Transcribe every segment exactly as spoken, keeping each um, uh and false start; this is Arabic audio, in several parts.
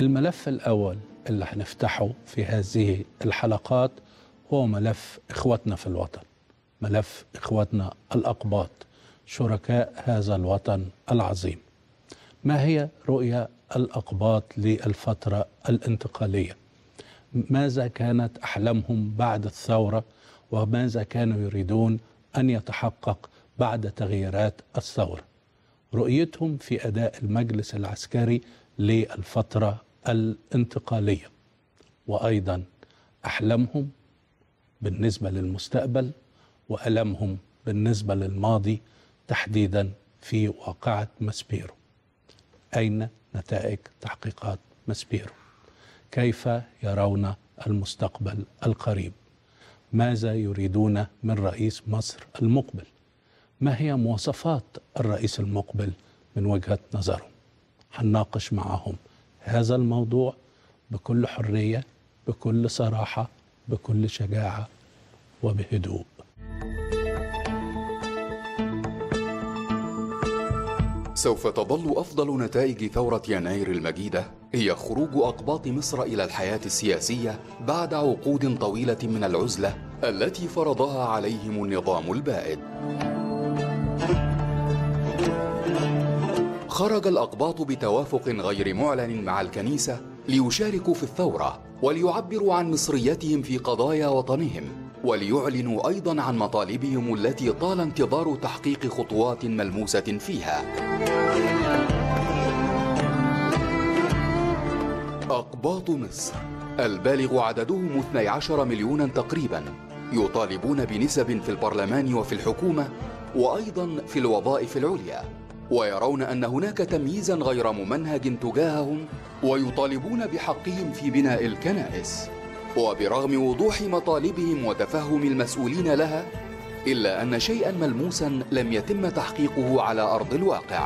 الملف الأول اللي هنفتحه في هذه الحلقات هو ملف إخوتنا في الوطن، ملف إخوتنا الأقباط شركاء هذا الوطن العظيم. ما هي رؤية الأقباط للفترة الانتقالية؟ ماذا كانت أحلامهم بعد الثورة؟ وماذا كانوا يريدون أن يتحقق بعد تغييرات الثورة؟ رؤيتهم في أداء المجلس العسكري للفترة الانتقالية، وأيضا أحلامهم بالنسبة للمستقبل وألمهم بالنسبة للماضي، تحديدا في واقعة ماسبيرو. أين نتائج تحقيقات ماسبيرو؟ كيف يرون المستقبل القريب؟ ماذا يريدون من رئيس مصر المقبل؟ ما هي مواصفات الرئيس المقبل من وجهة نظرهم؟ هنناقش معهم هذا الموضوع بكل حرية، بكل صراحة، بكل شجاعة وبهدوء. سوف تظل أفضل نتائج ثورة يناير المجيدة هي خروج أقباط مصر إلى الحياة السياسية بعد عقود طويلة من العزلة التي فرضها عليهم النظام البائد. خرج الأقباط بتوافق غير معلن مع الكنيسة ليشاركوا في الثورة وليعبروا عن مصريتهم في قضايا وطنهم، وليعلنوا أيضا عن مطالبهم التي طال انتظار تحقيق خطوات ملموسة فيها. أقباط مصر البالغ عددهم اثني عشر مليونا تقريبا يطالبون بنسب في البرلمان وفي الحكومة وأيضا في الوظائف العليا، ويرون أن هناك تمييزا غير ممنهج تجاههم، ويطالبون بحقهم في بناء الكنائس. وبرغم وضوح مطالبهم وتفهم المسؤولين لها، إلا أن شيئا ملموسا لم يتم تحقيقه على أرض الواقع.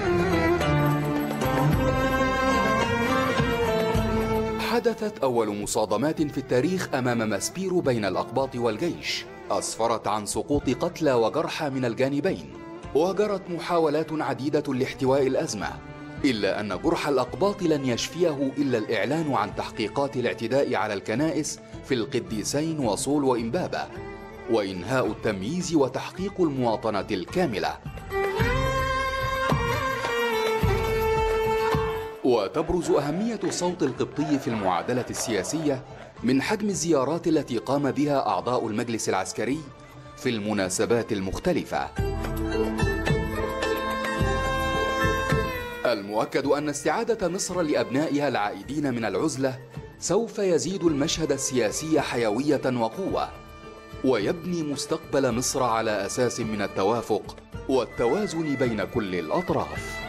حدثت أول مصادمات في التاريخ أمام ماسبيرو بين الأقباط والجيش، أسفرت عن سقوط قتلى وجرحى من الجانبين، وجرت محاولات عديدة لاحتواء الأزمة، إلا أن جرح الأقباط لن يشفيه إلا الإعلان عن تحقيقات الاعتداء على الكنائس في القديسين وصول وإمبابة، وإنهاء التمييز وتحقيق المواطنة الكاملة. وتبرز أهمية الصوت القبطي في المعادلة السياسية من حجم الزيارات التي قام بها أعضاء المجلس العسكري في المناسبات المختلفة. المؤكد أن استعادة مصر لأبنائها العائدين من العزلة سوف يزيد المشهد السياسي حيوية وقوة، ويبني مستقبل مصر على أساس من التوافق والتوازن بين كل الأطراف.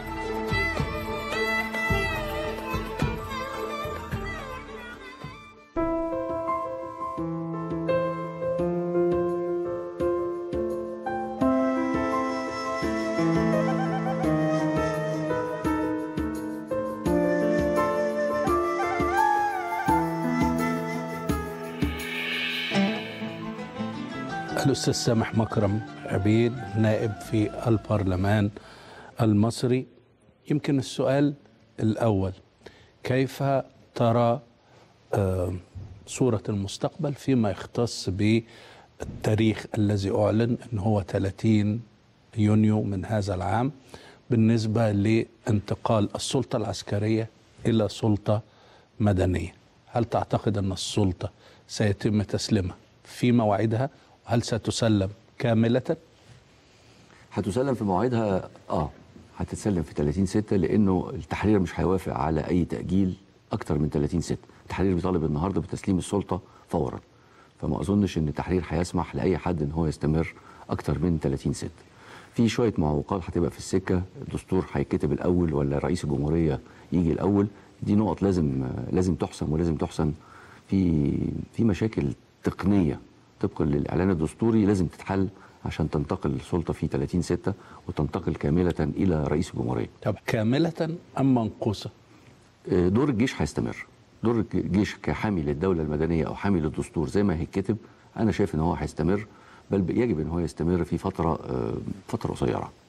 الأستاذ سامح مكرم عبيد نائب في البرلمان المصري. يمكن السؤال الأول، كيف ترى صورة المستقبل فيما يختص بالتاريخ الذي أعلن أنه هو ثلاثين يونيو من هذا العام بالنسبة لانتقال السلطة العسكرية إلى سلطة مدنية؟ هل تعتقد أن السلطة سيتم تسليمها في موعدها؟ هل ستسلم كاملة؟ هتسلم في موعدها، اه هتتسلم في ثلاثين ستة، لانه التحرير مش هيوافق على اي تأجيل اكتر من ثلاثين ستة. التحرير بيطالب النهارده بتسليم السلطة فورا، فما اظنش ان التحرير هيسمح لاي حد ان هو يستمر اكتر من ثلاثين ستة. في شوية معوقات هتبقى في السكة، الدستور هيتكتب الاول ولا رئيس الجمهورية يجي الاول، دي نقط لازم لازم تحسم ولازم تحسن. في في مشاكل تقنية طبقا للإعلان الدستوري لازم تتحل عشان تنتقل السلطة في ثلاثين ستة وتنتقل كاملة إلى رئيس الجمهورية. طب كاملة أم منقوصة؟ دور الجيش هيستمر، دور الجيش كحامي للدولة المدنية أو حامي للدستور زي ما هيتكتب، أنا شايف إن هو هيستمر، بل يجب إن هو يستمر في فترة فترة قصيرة،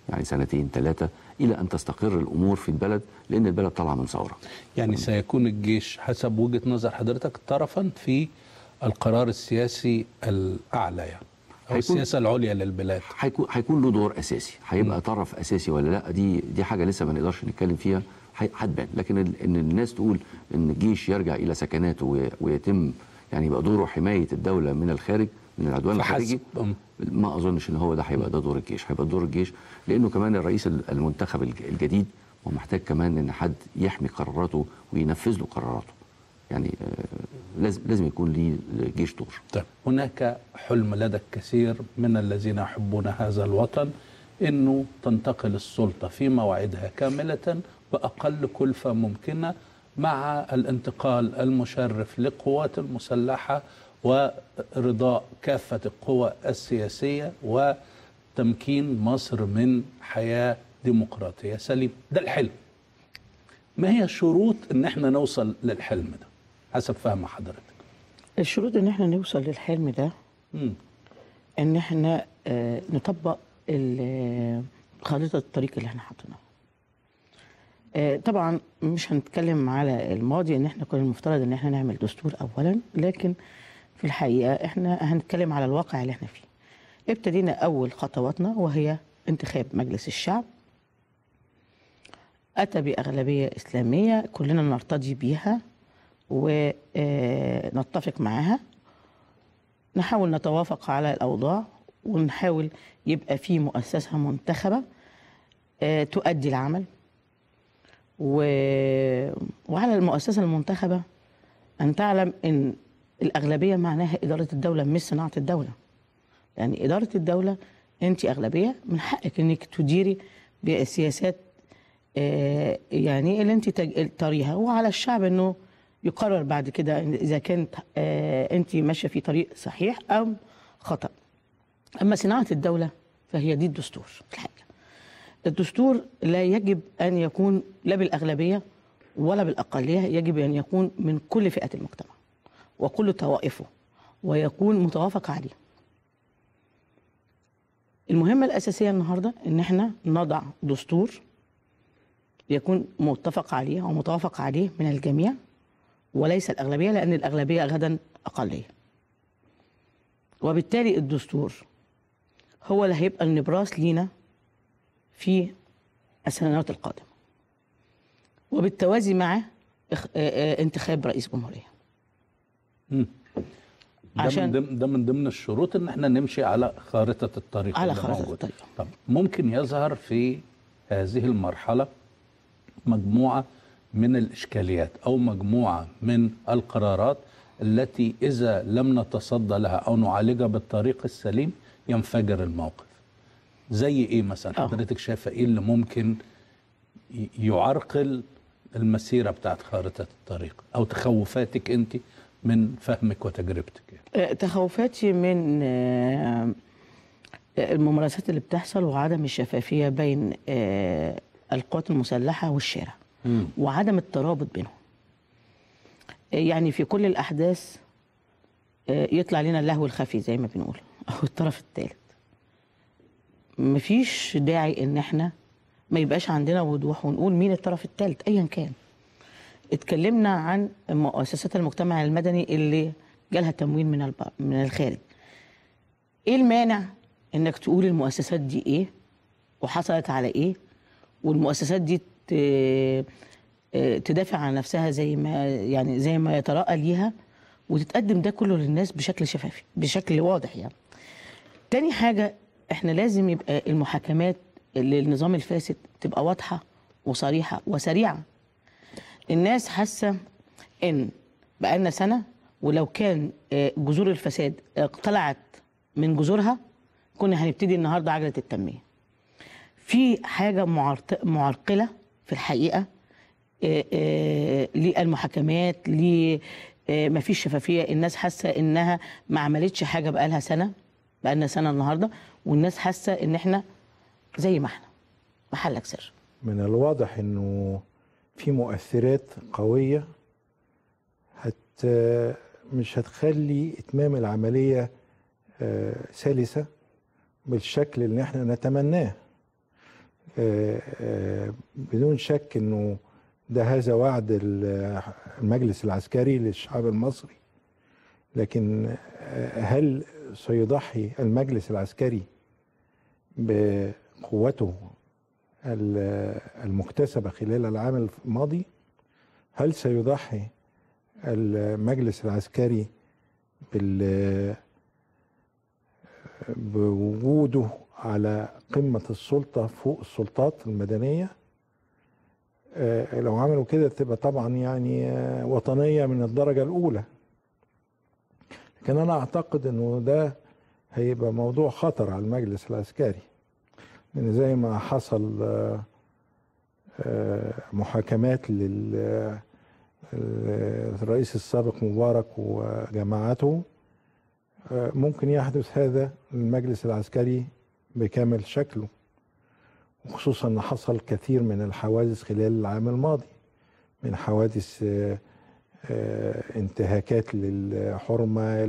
يعني سنتين ثلاثه الى ان تستقر الامور في البلد، لان البلد طالعه من ثوره. يعني سيكون الجيش حسب وجهة نظر حضرتك طرفا في القرار السياسي الأعلى يعني أو السياسة العليا للبلاد. هيكون هيكون له دور اساسي، هيبقى طرف اساسي ولا لا، دي دي حاجه لسه ما نقدرش نتكلم فيها، هتبان. لكن ان الناس تقول ان الجيش يرجع الى سكناته ويتم يعني يبقى دوره حمايه الدوله من الخارج، من العدوان الخارجي، ما اظنش ان هو ده هيبقى ده دور الجيش. هيبقى دور الجيش لانه كمان الرئيس المنتخب الجديد ومحتاج كمان ان حد يحمي قراراته وينفذ له قراراته. يعني آه لازم لازم يكون ليه الجيش دور. طيب هناك حلم لدى الكثير من الذين يحبون هذا الوطن انه تنتقل السلطه في موعدها كامله باقل كلفه ممكنه، مع الانتقال المشرف للقوات المسلحه ورضاء كافه القوى السياسيه وتمكين مصر من حياه ديمقراطيه سليمه. ده الحلم. ما هي الشروط ان احنا نوصل للحلم ده حسب فهم حضرتك؟ الشروط ان احنا نوصل للحلم ده مم. ان احنا آه نطبق خريطه الطريق اللي احنا حاطينها. آه طبعا مش هنتكلم على الماضي، ان احنا كنا المفترض ان احنا نعمل دستور اولا، لكن في الحقيقه احنا هنتكلم على الواقع اللي احنا فيه. ابتدينا اول خطواتنا وهي انتخاب مجلس الشعب، أتى بأغلبية إسلامية كلنا نرتضي بيها ونتفق معها، نحاول نتوافق على الأوضاع ونحاول يبقى في مؤسسة منتخبة تؤدي العمل، وعلى المؤسسة المنتخبة أن تعلم أن الأغلبية معناها إدارة الدولة مش صناعة الدولة. يعني إدارة الدولة أنت أغلبية، من حقك أنك تديري بسياسات يعني اللي انت تريها، وعلى الشعب انه يقرر بعد كده اذا كانت انت ماشيه في طريق صحيح او خطا. اما صناعه الدوله فهي دي الدستور. في الحقيقه الدستور لا يجب ان يكون لا بالاغلبيه ولا بالاقليه، يجب ان يكون من كل فئات المجتمع وكل طوائفه ويكون متوافق عليه. المهمه الاساسيه النهارده ان احنا نضع دستور يكون متفق عليه أو متوافق عليه من الجميع وليس الأغلبية، لأن الأغلبية غدا أقلية. وبالتالي الدستور هو اللي هيبقى النبراس لينا في السنوات القادمة، وبالتوازي معه انتخاب رئيس جمهورية. مم. عشان ده من, ده من ضمن الشروط ان احنا نمشي على خارطة الطريق. على خارطة الطريق. طب ممكن يظهر في هذه المرحلة مجموعة من الإشكاليات أو مجموعة من القرارات التي إذا لم نتصدى لها أو نعالجها بالطريق السليم ينفجر الموقف. زي إيه مثلا؟ حضرتك شايفة إيه اللي ممكن يعرقل المسيرة بتاعت خارطة الطريق، أو تخوفاتك أنت من فهمك وتجربتك؟ يعني تخوفاتي من الممارسات اللي بتحصل وعدم الشفافية بين القوات المسلحة والشارع مم. وعدم الترابط بينهم. يعني في كل الأحداث يطلع لنا اللهو الخفي زي ما بنقول، أو الطرف الثالث. مفيش داعي إن احنا ما يبقاش عندنا وضوح ونقول مين الطرف الثالث أيا كان. اتكلمنا عن مؤسسات المجتمع المدني اللي جالها تمويل من من الخارج. إيه المانع إنك تقول المؤسسات دي إيه وحصلت على إيه، والمؤسسات دي تدافع عن نفسها زي ما يعني زي ما يتراءى ليها، وتتقدم ده كله للناس بشكل شفافي بشكل واضح. يعني تاني حاجة، احنا لازم يبقى المحاكمات للنظام الفاسد تبقى واضحة وصريحة وسريعة. الناس حاسة ان بقالنا سنة، ولو كان جذور الفساد اقتلعت من جذورها كنا هنبتدي النهاردة عجلة التنمية. في حاجة معرقلة في الحقيقة للمحاكمات، ما فيش شفافية. الناس حاسة انها ما عملتش حاجة بقالها سنة، بقالنا سنة النهاردة، والناس حاسة ان احنا زي ما احنا محلك سر. من الواضح انه في مؤثرات قوية هت مش هتخلي اتمام العملية سلسة بالشكل اللي احنا نتمناه. آه، آه، بدون شك انه ده هذا وعد المجلس العسكري للشعب المصري، لكن آه، هل سيضحي المجلس العسكري بقوته المكتسبة خلال العام الماضي؟ هل سيضحي المجلس العسكري بال بوجوده على قمة السلطة فوق السلطات المدنية؟ آه، لو عملوا كده تبقى طبعا يعني آه، وطنية من الدرجة الأولى. لكن أنا أعتقد أنه ده هيبقى موضوع خطر على المجلس العسكري، لأن زي ما حصل آه، آه، محاكمات للرئيس السابق مبارك وجماعته، ممكن يحدث هذا للمجلس العسكري بكامل شكله، وخصوصا ان حصل كثير من الحوادث خلال العام الماضي، من حوادث انتهاكات للحرمة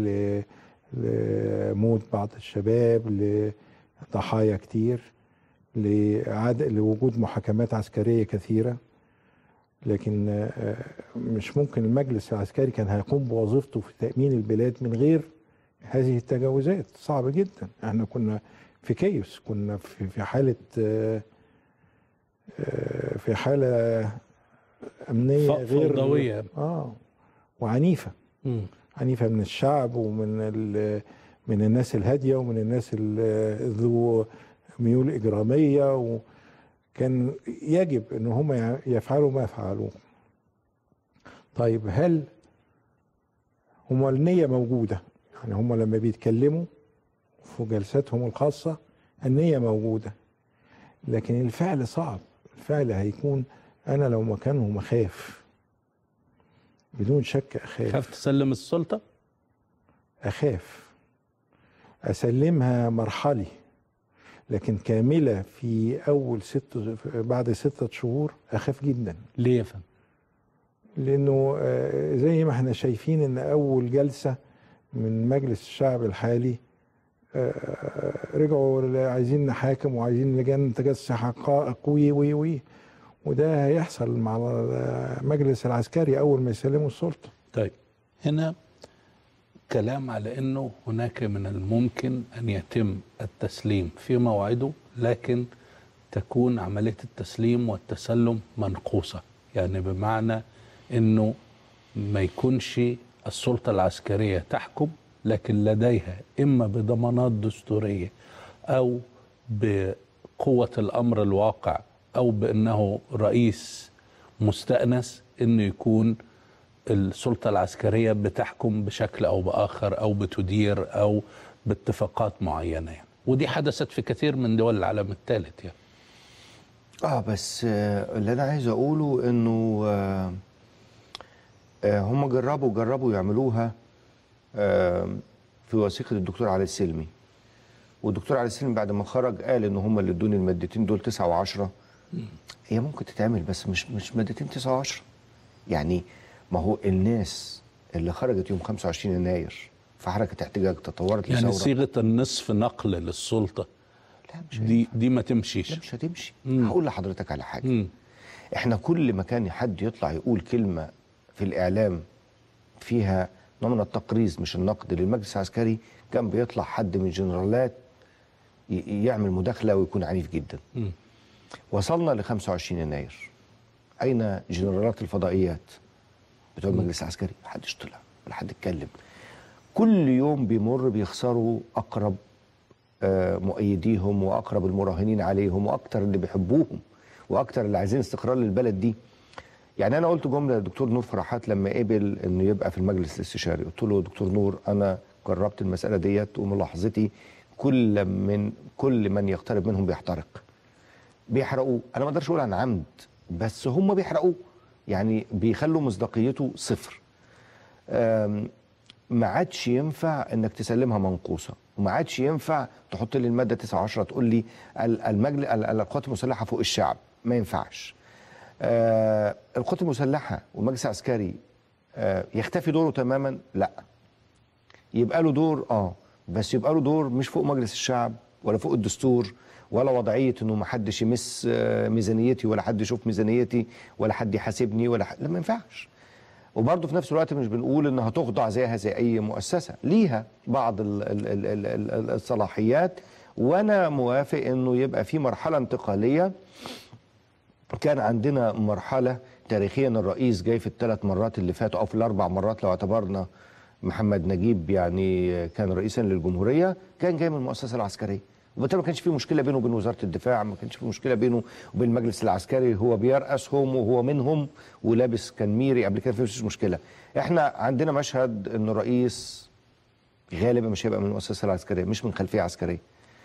لموت بعض الشباب لضحايا كتير لوجود محاكمات عسكرية كثيرة. لكن مش ممكن المجلس العسكري كان هيقوم بوظيفته في تأمين البلاد من غير هذه التجاوزات. صعب جدا. احنا كنا في كيوس، كنا في في حالة في حالة أمنية غير فوضوية اه وعنيفة. م. عنيفة من الشعب ومن من الناس الهادية ومن الناس ذو ميول إجرامية، وكان يجب ان هم يفعلوا ما فعلوه. طيب هل هم النية موجودة؟ يعني هم لما بيتكلموا في جلساتهم الخاصة النية موجودة، لكن الفعل صعب. الفعل هيكون، أنا لو مكانهم أخاف، بدون شك أخاف. خاف تسلم السلطة؟ أخاف أسلمها مرحلي، لكن كاملة في أول ست بعد ستة شهور أخاف جدا. ليه يا فندم؟ لأنه زي ما احنا شايفين إن أول جلسة من مجلس الشعب الحالي رجعوا عايزين نحاكم وعايزين لجان تجسس حقائق وي وي وي وده هيحصل مع المجلس العسكري أول ما يسلموا السلطة. طيب هنا كلام على أنه هناك من الممكن أن يتم التسليم في موعده، لكن تكون عملية التسليم والتسلم منقوصة، يعني بمعنى أنه ما يكونش السلطة العسكرية تحكم، لكن لديها إما بضمانات دستورية أو بقوة الأمر الواقع أو بأنه رئيس مستأنس أنه يكون السلطة العسكرية بتحكم بشكل أو بآخر أو بتدير أو باتفاقات معينة يعني. ودي حدثت في كثير من دول العالم الثالث يعني. آه بس آه اللي أنا عايز أقوله إنه آه آه هم جربوا جربوا يعملوها آه في وثيقة الدكتور علي السلمي، والدكتور علي السلمي بعد ما خرج قال إن هم اللي ادوني المادتين دول تسعة وعشرة. هي ممكن تتعمل بس مش مش مادتين تسعة وعشرة. يعني ما هو الناس اللي خرجت يوم خمسة وعشرين يناير في حركة احتجاج تطورت يعني لثورة، صيغة النصف نقل للسلطة لا مش دي دي ما تمشيش. لا مش هتمشي. مم. هقول لحضرتك على حاجة. مم. احنا كل ما كان حد يطلع يقول كلمة في الإعلام فيها نوع من التقريظ مش النقد للمجلس العسكري، كان بيطلع حد من الجنرالات يعمل مداخلة ويكون عنيف جدا. مم. وصلنا ل خمسة وعشرين يناير، أين جنرالات الفضائيات بتوع المجلس العسكري؟ محدش طلع ولا حد اتكلم. كل يوم بيمر بيخسروا أقرب آه مؤيديهم وأقرب المراهنين عليهم وأكتر اللي بيحبوهم وأكتر اللي عايزين استقرار للبلد دي. يعني أنا قلت جملة للدكتور نور فرحات لما قبل إنه يبقى في المجلس الاستشاري، قلت له دكتور نور أنا جربت المسألة ديت وملاحظتي كل من كل من يقترب منهم بيحترق، بيحرقوه. أنا ما أقدرش أقول عن عمد بس هم بيحرقوه، يعني بيخلوا مصداقيته صفر. ما عادش ينفع انك تسلمها منقوصه، وما عادش ينفع تحط لي الماده تسعة عشرة تقول لي المجلس القوات المسلحه فوق الشعب، ما ينفعش. آه القوات المسلحه والمجلس العسكري آه يختفي دوره تماما؟ لا، يبقى له دور اه بس يبقى له دور مش فوق مجلس الشعب ولا فوق الدستور ولا وضعيه انه ما حدش يمس ميزانيتي ولا حد يشوف ميزانيتي ولا حد يحاسبني ولا حد. لا، ما ينفعش. وبرضه في نفس الوقت مش بنقول انها تخضع زيها زي اي مؤسسه، ليها بعض ال ال ال ال الصلاحيات، وانا موافق انه يبقى في مرحله انتقاليه. كان عندنا مرحله تاريخيا الرئيس جاي في الثلاث مرات اللي فاتوا او في الاربع مرات لو اعتبرنا محمد نجيب يعني كان رئيسا للجمهوريه، كان جاي من المؤسسه العسكريه، وبالتالي ما كانش في مشكله بينه وبين وزاره الدفاع، ما كانش في مشكله بينه وبين المجلس العسكري، هو بيرأسهم وهو منهم ولابس كان ميري قبل كده، مفيش مشكله. احنا عندنا مشهد ان الرئيس غالبا مش هيبقى من المؤسسه العسكريه، مش من خلفيه عسكريه.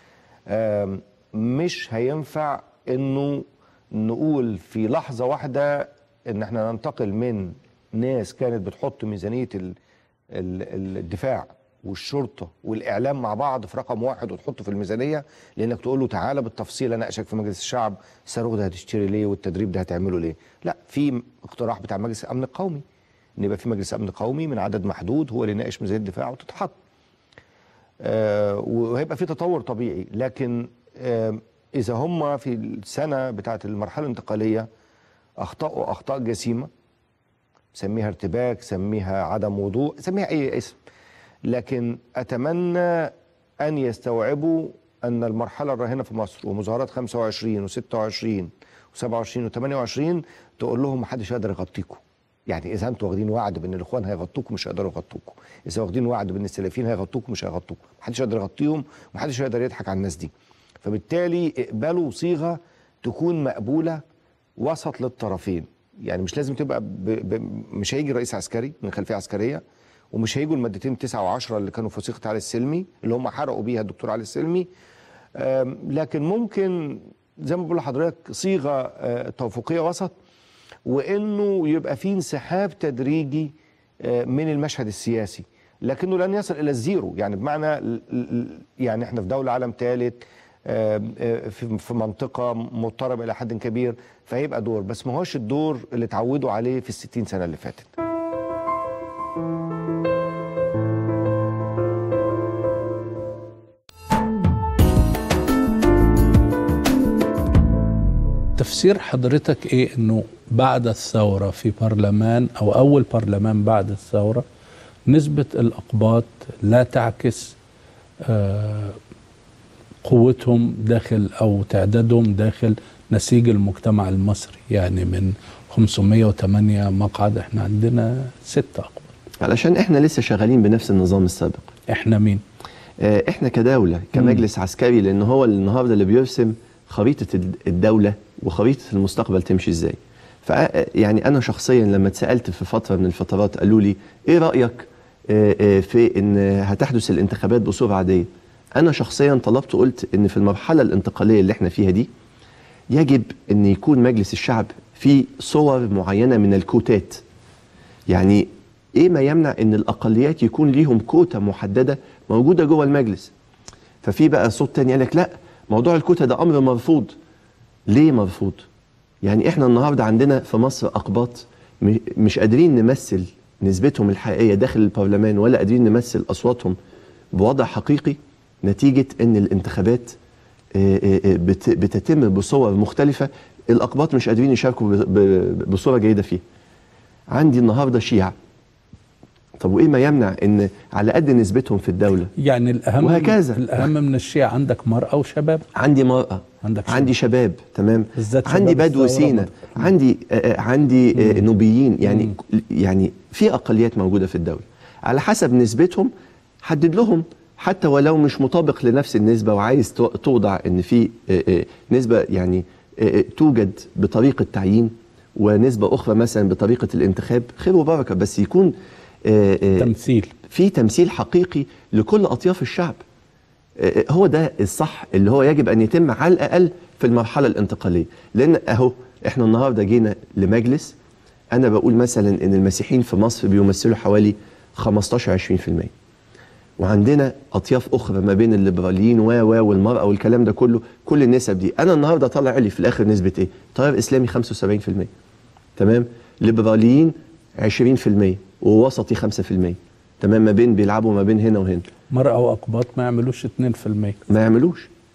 مش هينفع انه نقول في لحظه واحده ان احنا ننتقل من ناس كانت بتحط ميزانيه الدفاع والشرطه والاعلام مع بعض في رقم واحد وتحطه في الميزانيه، لانك تقول له تعالى بالتفصيل اناقشك في مجلس الشعب الصاروخ ده هتشتري ليه والتدريب ده هتعمله ليه. لا، في اقتراح بتاع مجلس الامن القومي ان يبقى في مجلس امن قومي من عدد محدود هو اللي يناقش ميزانيه الدفاع وتتحط. آه وهيبقى في تطور طبيعي، لكن آه اذا هم في السنه بتاعه المرحله الانتقاليه اخطاوا اخطاء جسيمه، سميها ارتباك، سميها عدم وضوء، سميها اي اسم، لكن اتمنى ان يستوعبوا ان المرحله الراهنه في مصر ومظاهرات خمسة وعشرين وستة وعشرين وسبعة وعشرين وثمانية وعشرين تقول لهم ما حدش يقدر يغطيكم. يعني اذا انتوا واخدين وعد بان الاخوان هيغطوكم مش هيقدروا يغطوكم، اذا واخدين وعد بان السلفيين هيغطوكم مش هيغطوكم، ما حدش يقدر يغطيهم وما حدش يقدر يضحك على الناس دي. فبالتالي اقبلوا صيغه تكون مقبوله وسط للطرفين، يعني مش لازم تبقى ب... ب... مش هيجي رئيس عسكري من خلفيه عسكريه، ومش هيجوا المادتين تسعة وعشرة اللي كانوا في وثيقه علي السلمي اللي هم حرقوا بيها الدكتور علي السلمي، لكن ممكن زي ما بقول لحضرتك صيغه توافقيه وسط، وانه يبقى في انسحاب تدريجي من المشهد السياسي، لكنه لن يصل الى الزيرو. يعني بمعنى يعني احنا في دوله عالم ثالث في منطقه مضطربه الى حد كبير، فهيبقى دور، بس ما هوش الدور اللي اتعودوا عليه في الستين سنه اللي فاتت. تفسير حضرتك ايه انه بعد الثورة في برلمان او اول برلمان بعد الثورة نسبة الاقباط لا تعكس آه قوتهم داخل او تعدادهم داخل نسيج المجتمع المصري؟ يعني من خمسمائة وثمانية مقعد احنا عندنا ستة اقباط، علشان احنا لسه شغالين بنفس النظام السابق. احنا مين؟ اه احنا كدولة كمجلس مم. عسكري، لان هو النهارده اللي بيرسم خريطة الدولة وخريطة المستقبل تمشي ازاي. ف يعني انا شخصيا لما اتسالت في فتره من الفترات قالوا لي ايه رايك في ان هتحدث الانتخابات بصوره عاديه، انا شخصيا طلبت وقلت ان في المرحله الانتقاليه اللي احنا فيها دي يجب ان يكون مجلس الشعب في صور معينه من الكوتات. يعني ايه ما يمنع ان الاقليات يكون ليهم كوتا محدده موجوده جوه المجلس؟ ففي بقى صوت تاني قال لك لا، موضوع الكوتا ده امر مرفوض. ليه مرفوض؟ يعني احنا النهارده عندنا في مصر اقباط مش قادرين نمثل نسبتهم الحقيقيه داخل البرلمان، ولا قادرين نمثل اصواتهم بوضع حقيقي، نتيجه ان الانتخابات بتتم بصور مختلفه، الاقباط مش قادرين يشاركوا بصوره جيده فيها. عندي النهارده شيعة، طب وايه ما يمنع ان على قد نسبتهم في الدوله يعني الاهم وهكذا الاهم من الشيعة عندك مرأة وشباب؟ عندي مرأة، عندك شباب. عندي شباب، تمام، شباب عندي بدو سينا، عندي آه عندي آه نوبيين، يعني مم. يعني في اقليات موجوده في الدوله على حسب نسبتهم حدد لهم، حتى ولو مش مطابق لنفس النسبه وعايز توضع ان في آه آه نسبه يعني آه توجد بطريقه تعيين ونسبه اخرى مثلا بطريقه الانتخاب، خير وبركه، بس يكون آه آه تمثيل، في تمثيل حقيقي لكل اطياف الشعب. هو ده الصح اللي هو يجب ان يتم على الاقل في المرحله الانتقاليه. لان اهو احنا النهارده جينا لمجلس، انا بقول مثلا ان المسيحيين في مصر بيمثلوا حوالي خمستاشر عشرين في المية، وعندنا اطياف اخرى ما بين الليبراليين و و والمراه والكلام ده كله، كل النسب دي انا النهارده طالع لي في الاخر نسبه ايه؟ تيار اسلامي خمسة وسبعين في المية، تمام، ليبراليين عشرين في المية ووسطي خمسة في المية، تمام، ما بين بيلعبوا ما بين هنا وهنا. مرأة واقباط ما يعملوش اتنين في المية، ما يعملوش.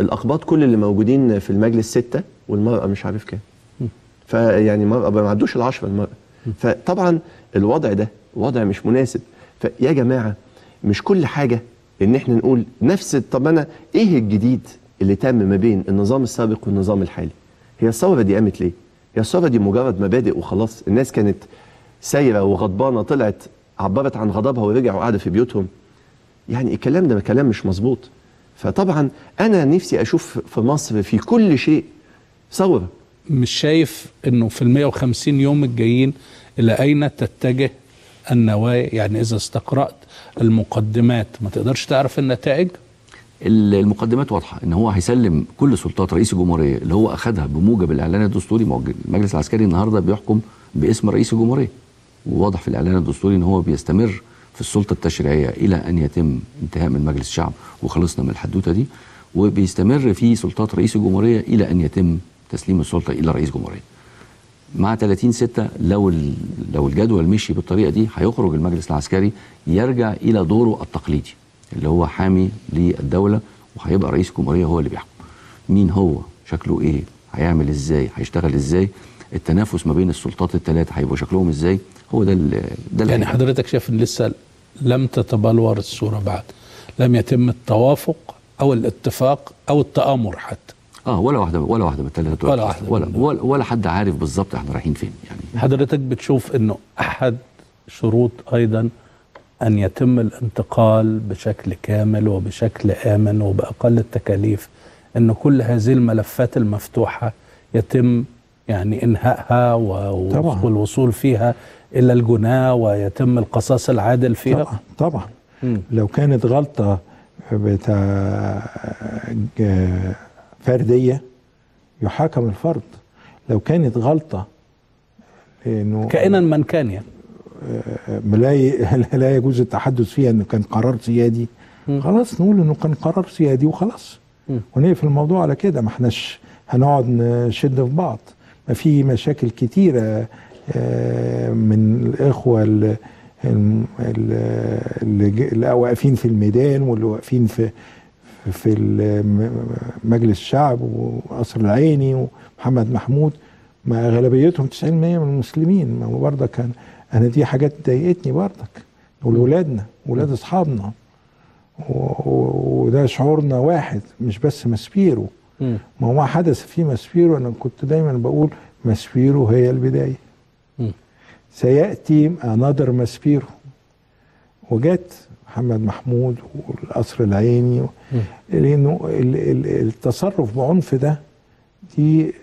الاقباط كل اللي موجودين في المجلس ستة والمرأة مش عارف كام. فيعني مرأة ما عدوش العشرة المرأة. فطبعا الوضع ده وضع مش مناسب. فيا جماعة مش كل حاجة ان احنا نقول نفس. طب انا ايه الجديد اللي تم ما بين النظام السابق والنظام الحالي؟ هي الثورة دي قامت ليه؟ هي الثورة دي مجرد مبادئ وخلاص. الناس كانت سايرة وغضبانة طلعت عبرت عن غضبها ورجعوا قاعدة في بيوتهم. يعني الكلام ده كلام مش مظبوط. فطبعا انا نفسي اشوف في مصر في كل شيء ثورة. مش شايف انه في المية وخمسين يوم الجايين الى اين تتجه النوايا؟ يعني اذا استقرأت المقدمات ما تقدرش تعرف النتائج؟ المقدمات واضحه ان هو هيسلم كل سلطات رئيس الجمهوريه اللي هو اخذها بموجب الاعلان الدستوري. المجلس العسكري النهارده بيحكم باسم رئيس الجمهوريه، وواضح في الاعلان الدستوري ان هو بيستمر في السلطه التشريعيه الى ان يتم انتهاء من مجلس الشعب وخلصنا من الحدوته دي، وبيستمر في سلطات رئيس الجمهوريه الى ان يتم تسليم السلطه الى رئيس الجمهوريه. مع ثلاثين ستة لو لو الجدول مشي بالطريقه دي هيخرج المجلس العسكري يرجع الى دوره التقليدي اللي هو حامي للدوله، وهيبقى رئيس الجمهوريه هو اللي بيحكم. مين هو؟ شكله ايه؟ هيعمل ازاي؟ هيشتغل ازاي؟ التنافس ما بين السلطات الثلاثه هيبقوا شكلهم ازاي؟ هو ده ده يعني حضرتك شايف ان لسه لم تتبلور الصوره بعد، لم يتم التوافق او الاتفاق او التآمر حتى. اه ولا واحده ولا واحده من الثلاثه ولا واحده ولا, ولا ولا حد عارف بالظبط احنا رايحين فين. يعني حضرتك بتشوف انه احد شروط ايضا ان يتم الانتقال بشكل كامل وبشكل امن وباقل التكاليف، ان كل هذه الملفات المفتوحه يتم يعني انهائها والوصول فيها الى الجناه ويتم القصاص العادل فيها؟ طبعا طبعا. م. لو كانت غلطه بتاع فرديه يحاكم الفرد. لو كانت غلطه انه كائنا من كان يعني لا لا يجوز التحدث فيها انه كان قرار سيادي، خلاص نقول انه كان قرار سيادي وخلاص ونقفل الموضوع على كده. ما احناش هنقعد نشد في بعض. ما في مشاكل كتيره من الاخوه اللي, اللي واقفين في الميدان واللي واقفين في في مجلس الشعب وقصر العيني ومحمد محمود، ما غالبيتهم تسعين بالمية من المسلمين. ما هو برضه كان انا دي حاجات ضايقتني برضك، ولولادنا ولاد اصحابنا، وده شعورنا واحد مش بس ماسبيرو. ما هو ما حدث في ماسبيرو انا كنت دايما بقول ماسبيرو هي البدايه. م. سياتي انذر ماسبيرو، وجت محمد محمود والقصر العيني، لانه التصرف بعنف ده دي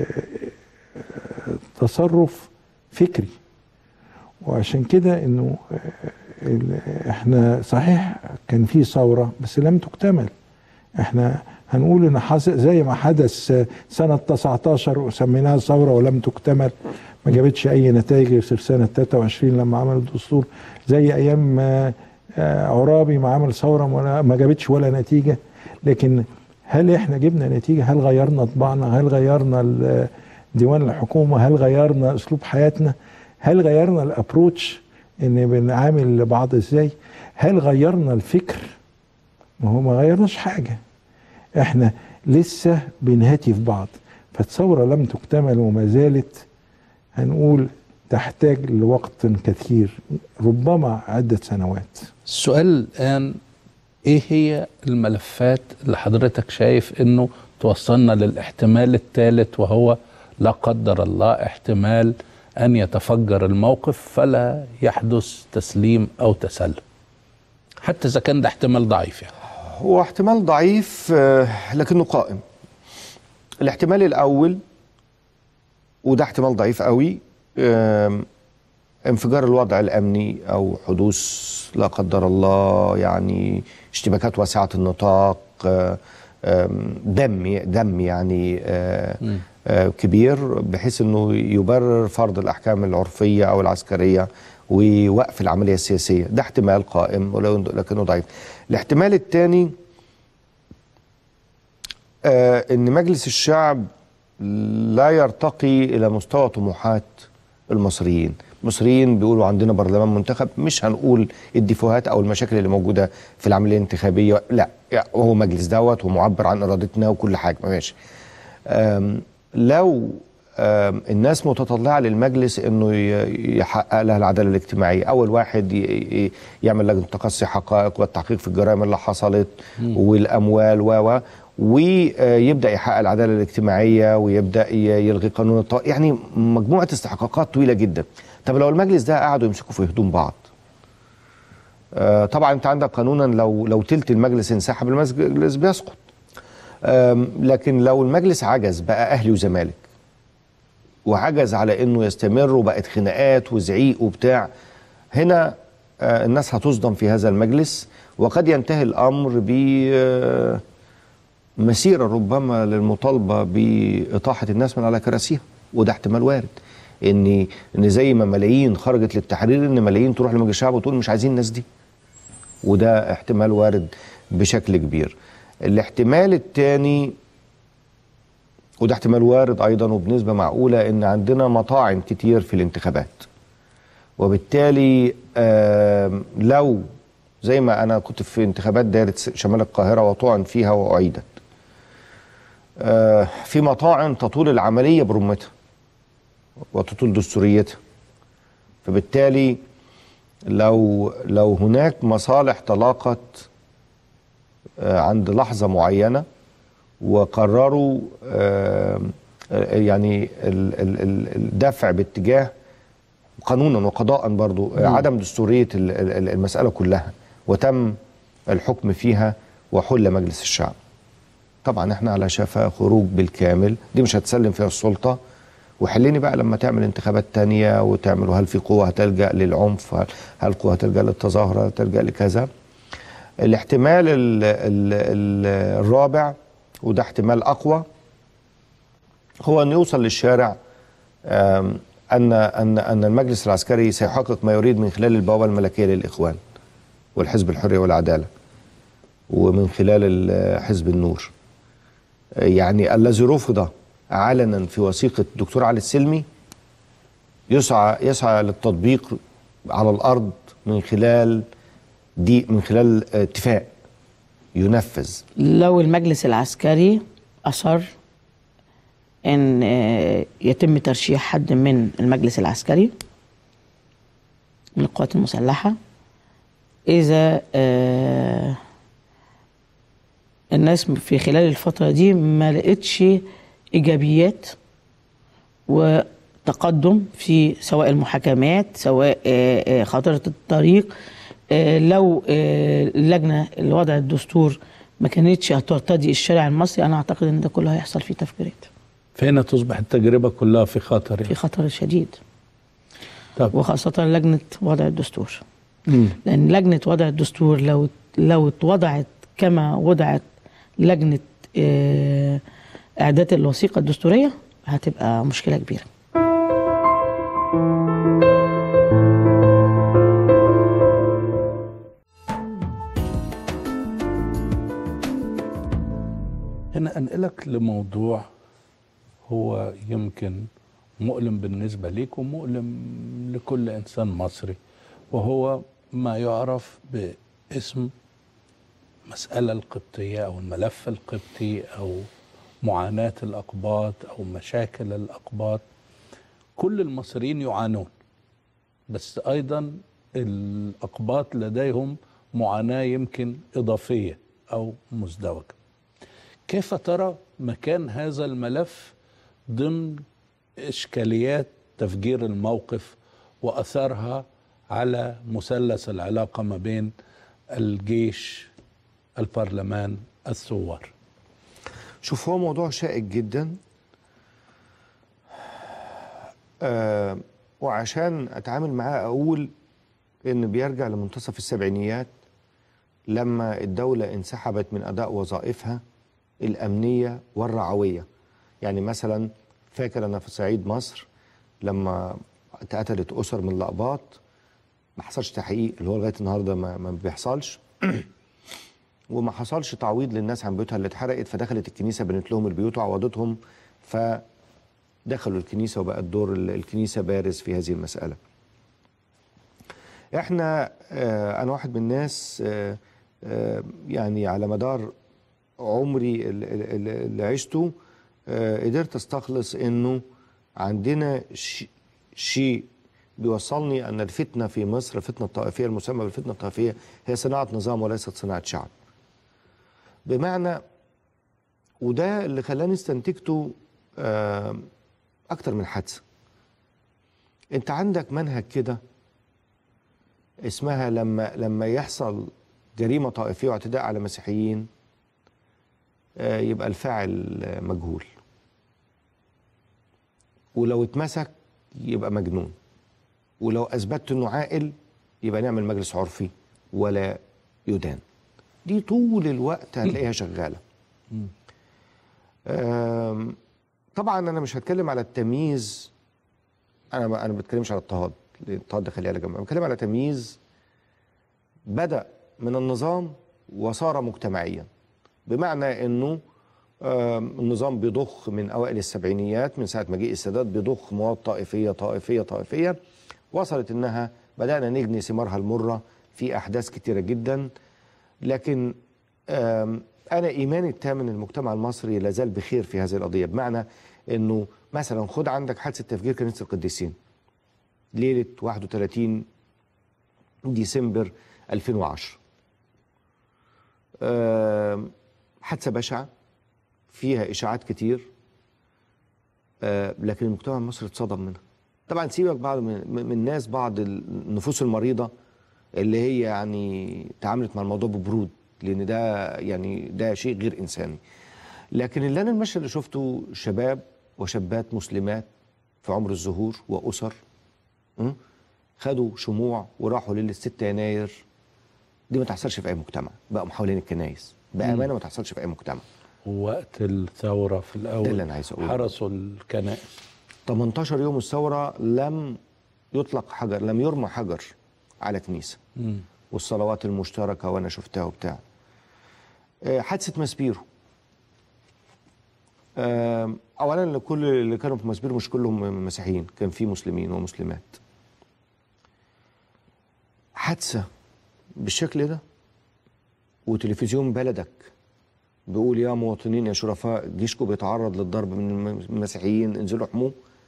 تصرف فكري. وعشان كده انه احنا صحيح كان في ثوره بس لم تكتمل. احنا هنقول ان حصل زي ما حدث سنه تسعتاشر وسميناها ثوره ولم تكتمل، ما جابتش اي نتائج غير سنه تلاتة وعشرين لما عملوا الدستور، زي ايام عرابي ما عمل ثوره ما جابتش ولا نتيجه. لكن هل احنا جبنا نتيجه؟ هل غيرنا طباعنا؟ هل غيرنا ديوان الحكومه؟ هل غيرنا اسلوب حياتنا؟ هل غيرنا الابروتش ان بنعامل لبعض ازاي؟ هل غيرنا الفكر؟ ما هو ما غيرناش حاجه، احنا لسه بنهاتي في بعض. فالثوره لم تكتمل وما زالت هنقول تحتاج لوقت كثير، ربما عده سنوات. السؤال الان ايه هي الملفات اللي حضرتك شايف انه توصلنا للاحتمال الثالث، وهو لا قدر الله احتمال أن يتفجر الموقف فلا يحدث تسليم أو تسلم، حتى إذا كان ده احتمال ضعيف؟ يعني هو احتمال ضعيف لكنه قائم. الاحتمال الأول وده احتمال ضعيف قوي، انفجار الوضع الأمني أو حدوث لا قدر الله يعني اشتباكات واسعة النطاق، دم دم يعني م. كبير بحيث انه يبرر فرض الاحكام العرفيه او العسكريه ووقف العمليه السياسيه. ده احتمال قائم ولكنه ضعيف. الاحتمال الثاني آه ان مجلس الشعب لا يرتقي الى مستوى طموحات المصريين. مصريين بيقولوا عندنا برلمان منتخب، مش هنقول الديفوهات او المشاكل اللي موجوده في العمليه الانتخابيه، لا وهو مجلس دوت ومعبر عن ارادتنا وكل حاجه ماشي. لو أم الناس متطلعه للمجلس انه يحقق لها العداله الاجتماعيه، اول واحد يعمل لجنه تقصي حقائق والتحقيق في الجرائم اللي حصلت م. والاموال و ويبدا يحقق العداله الاجتماعيه ويبدا يلغي قانون الطاقه، يعني مجموعه استحقاقات طويله جدا. طب لو المجلس ده قعدوا يمسكوا في هدوم بعض، آه طبعا انت عندك قانونا لو لو تلت المجلس انسحب المجلس بيسقط، آه لكن لو المجلس عجز بقى اهلي وزمالك وعجز على انه يستمر وبقت خناقات وزعيق وبتاع، هنا آه الناس هتصدم في هذا المجلس، وقد ينتهي الامر ب آه مسيرة ربما للمطالبة بإطاحة الناس من على كراسيها، وده احتمال وارد. إن إن زي ما ملايين خرجت للتحرير، إن ملايين تروح لمجلس الشعب وتقول مش عايزين الناس دي. وده احتمال وارد بشكل كبير. الاحتمال الثاني، وده احتمال وارد أيضا وبنسبة معقولة، إن عندنا مطاعن كتير في الانتخابات. وبالتالي لو زي ما أنا كنت في انتخابات دائرة شمال القاهرة وطعن فيها وأعيدت، في مطاعن تطول العملية برمتها وتطول دستوريتها، فبالتالي لو لو هناك مصالح تلاقت عند لحظة معينة وقرروا يعني الدفع باتجاه قانونا وقضاء برضو عدم دستورية المسألة كلها وتم الحكم فيها وحل مجلس الشعب، طبعا احنا على شفا خروج بالكامل، دي مش هتسلم فيها السلطة. وحليني بقى لما تعمل انتخابات تانية وتعملوا، هل في قوة هتلجأ للعنف، هل قوة هتلجأ للتظاهرة، هتلجأ لكذا. الاحتمال ال ال ال الرابع، وده احتمال أقوى، هو أن يوصل للشارع أن أن أن المجلس العسكري سيحقق ما يريد من خلال البوابة الملكية للإخوان والحزب الحرية والعدالة ومن خلال حزب النور. يعني الذي رفض علنا في وثيقة الدكتور علي السلمي يسعى يسعى للتطبيق على الأرض من خلال دي من خلال اتفاق ينفذ. لو المجلس العسكري أصر أن يتم ترشيح حد من المجلس العسكري من القوات المسلحة، إذا الناس في خلال الفترة دي ما لقتش إيجابيات وتقدم في سواء المحاكمات سواء خطرة الطريق، لو اللجنة اللي وضعت الدستور ما كانتش هترتدي الشارع المصري، أنا أعتقد أن ده كله هيحصل فيه تفجيرات. فهنا تصبح التجربة كلها في خطر يعني. في خطر شديد. طب. وخاصة لجنة وضع الدستور. مم. لأن لجنة وضع الدستور لو لو اتوضعت كما وضعت لجنة إعداد الوثيقة الدستورية هتبقى مشكلة كبيرة. هنا أنقلك لموضوع هو يمكن مؤلم بالنسبة ليك ومؤلم لكل إنسان مصري، وهو ما يعرف باسم مسألة القبطية أو الملف القبطي أو معاناة الأقباط أو مشاكل الأقباط. كل المصريين يعانون، بس أيضا الأقباط لديهم معاناة يمكن إضافية أو مزدوجة. كيف ترى مكان هذا الملف ضمن إشكاليات تفجير الموقف وأثرها على مثلث العلاقة ما بين الجيش، البرلمان، الثوار؟ شوف، هو موضوع شائك جدا، آه وعشان أتعامل معاه أقول إن بيرجع لمنتصف السبعينيات لما الدولة انسحبت من أداء وظائفها الأمنية والرعوية. يعني مثلا فاكر أنا في صعيد مصر لما اتقتلت أسر من الأقباط ما حصلش تحقيق، اللي هو لغاية النهاردة ما, ما بيحصلش وما حصلش تعويض للناس عن بيوتها اللي اتحرقت، فدخلت الكنيسة بنت لهم البيوت وعوضتهم، فدخلوا الكنيسة وبقى الدور الكنيسة بارز في هذه المسألة. احنا اه انا واحد من الناس اه اه يعني على مدار عمري اللي, اللي عشته اه قدرت استخلص انه عندنا شيء بيوصلني ان الفتنه في مصر، الفتنه الطائفيه المسمى بالفتنه الطائفيه، هي صناعه نظام وليست صناعه شعب. بمعنى، وده اللي خلاني استنتجته اه اكتر من حادثه. انت عندك منهج كده اسمها لما لما يحصل جريمه طائفيه واعتداء على مسيحيين اه يبقى الفاعل مجهول، ولو اتمسك يبقى مجنون، ولو اثبتت انه عاقل يبقى نعمل مجلس عرفي ولا يدان. دي طول الوقت هتلاقيها شغاله. طبعا انا مش هتكلم على التمييز، انا ما انا ما بتكلمش على الاضطهاد، الاضطهاد ده خليه على جنب، انا بتكلم على تمييز بدا من النظام وصار مجتمعيا. بمعنى انه النظام بيضخ من اوائل السبعينيات، من ساعه مجيء السادات بيضخ مواد طائفيه طائفيه طائفيه، وصلت انها بدانا نجني ثمارها المره في احداث كتيره جدا. لكن انا ايماني التام ان المجتمع المصري لا زال بخير في هذه القضيه. بمعنى انه مثلا خد عندك حادثه تفجير كنيسه القديسين ليله واحد وثلاثين ديسمبر ألفين وعشرة. حادثه بشعه فيها اشاعات كتير، لكن المجتمع المصري اتصدم منها. طبعا سيبك بعض من الناس، بعض النفوس المريضه اللي هي يعني تعاملت مع الموضوع ببرود، لان ده يعني ده شيء غير انساني. لكن اللي انا المشهد اللي شفته شباب وشابات مسلمات في عمر الزهور واسر خدوا شموع وراحوا ليله ستة يناير. دي ما تحصلش في اي مجتمع، بقوا حوالين الكنائس، بامانه ما تحصلش في اي مجتمع. وقت الثوره في الاول ده اللي انا عايز اقوله، حرسوا الكنائس. تمنتاشر يوم الثوره لم يطلق حجر، لم يرمى حجر على كنيسه. مم. والصلوات المشتركه وانا شفتها وبتاع. حادثه ماسبيرو، اولا كل اللي كانوا في ماسبيرو مش كلهم مسيحيين، كان في مسلمين ومسلمات. حادثه بالشكل ده وتلفزيون بلدك بيقول يا مواطنين يا شرفاء جيشكم بيتعرض للضرب من المسيحيين، انزلوا احموه،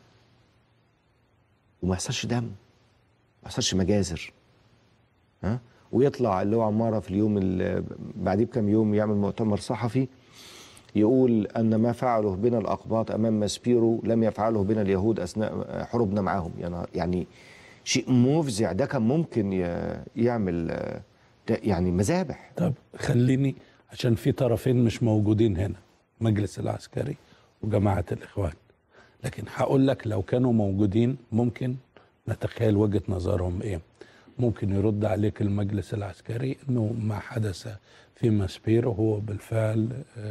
وما يحصلش دم، ما يحصلش مجازر. ها؟ ويطلع اللي هو عماره في اليوم اللي بعديه بكام يوم يعمل مؤتمر صحفي يقول ان ما فعله بنا الاقباط امام ماسبيرو لم يفعله بنا اليهود اثناء حروبنا معاهم. يعني يعني شيء مفزع. ده كان ممكن يعمل يعني مذابح. طب خليني، عشان في طرفين مش موجودين هنا، مجلس العسكري وجماعه الاخوان، لكن هقول لك لو كانوا موجودين ممكن نتخيل وجهه نظرهم ايه. ممكن يرد عليك المجلس العسكري انه ما حدث في ماسبيرو هو بالفعل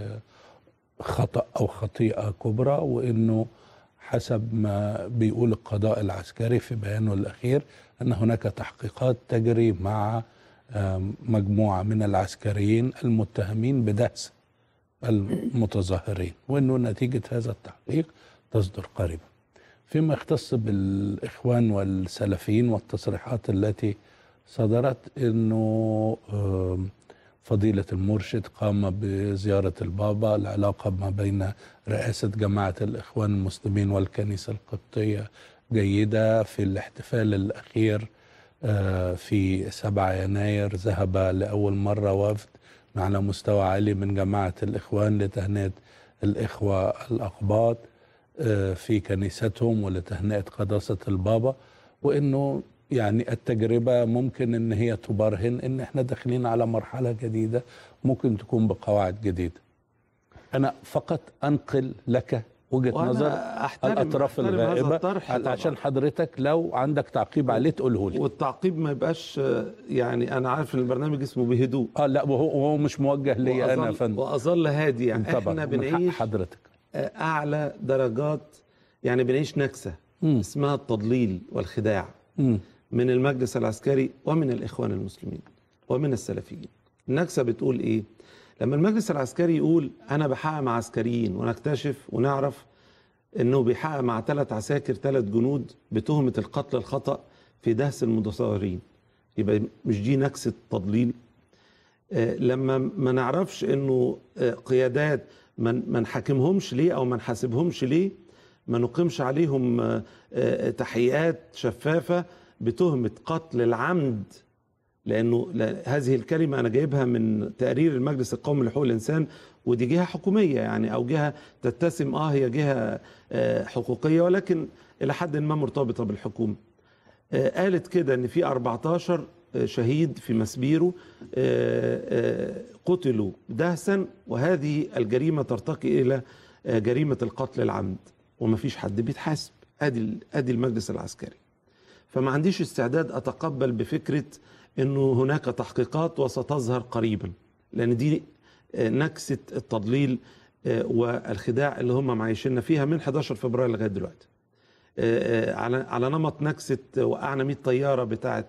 خطأ او خطيئة كبرى، وانه حسب ما بيقول القضاء العسكري في بيانه الاخير ان هناك تحقيقات تجري مع مجموعة من العسكريين المتهمين بدهس المتظاهرين، وانه نتيجة هذا التحقيق تصدر قريبا. فيما يختص بالإخوان والسلفيين والتصريحات التي صدرت أنه فضيلة المرشد قام بزيارة البابا، العلاقة ما بين رئاسة جماعة الإخوان المسلمين والكنيسة القبطية جيدة. في الاحتفال الأخير في سبعة يناير ذهب لأول مرة وفد على مستوى عالي من جماعة الإخوان لتهنئة الإخوة الأقباط في كنيستهم ولتهنئة قداسة البابا، وإنه يعني التجربة ممكن إن هي تبرهن إن إحنا داخلين على مرحلة جديدة ممكن تكون بقواعد جديدة. أنا فقط أنقل لك وجهة نظر الأطراف الغائبة عشان حضرتك لو عندك تعقيب عليه تقوله لي. والتعقيب ما يبقاش يعني أنا عارف إن البرنامج اسمه بهدوء. آه لا، وهو, وهو مش موجه لي أنا يا فندم، وأظل هادي. يعني إحنا بنعيش حضرتك أعلى درجات، يعني بنعيش نكسة م. اسمها التضليل والخداع م. من المجلس العسكري ومن الإخوان المسلمين ومن السلفيين. النكسة بتقول إيه؟ لما المجلس العسكري يقول أنا بحقق مع عسكريين، ونكتشف ونعرف أنه بيحقق مع ثلاث عساكر ثلاث جنود بتهمة القتل الخطأ في دهس المتظاهرين، يبقى مش دي نكسة تضليل؟ آه لما ما نعرفش انه آه قيادات ما نحاكمهمش ليه او ما نحاسبهمش ليه، ما نقيمش عليهم آه آه تحقيقات شفافة بتهمة قتل العمد، لانه هذه الكلمة انا جايبها من تقرير المجلس القومي لحقوق الانسان، ودي جهة حكومية يعني او جهة تتسم اه هي جهة آه حقوقية ولكن الى حد ما مرتبطة بالحكومة. آه قالت كده ان في أربعتاشر شهيد في مسبيرو قتلوا دهسا، وهذه الجريمة ترتقي إلى جريمة القتل العمد وما فيش حد بيتحاسب. أدي أدي المجلس العسكري. فما عنديش استعداد أتقبل بفكرة أنه هناك تحقيقات وستظهر قريبا، لأن دي نكسة التضليل والخداع اللي هم معيشيننا فيها من حداشر فبراير لغاية دلوقتي. على على نمط نكسة وقعنا مية طيارة بتاعت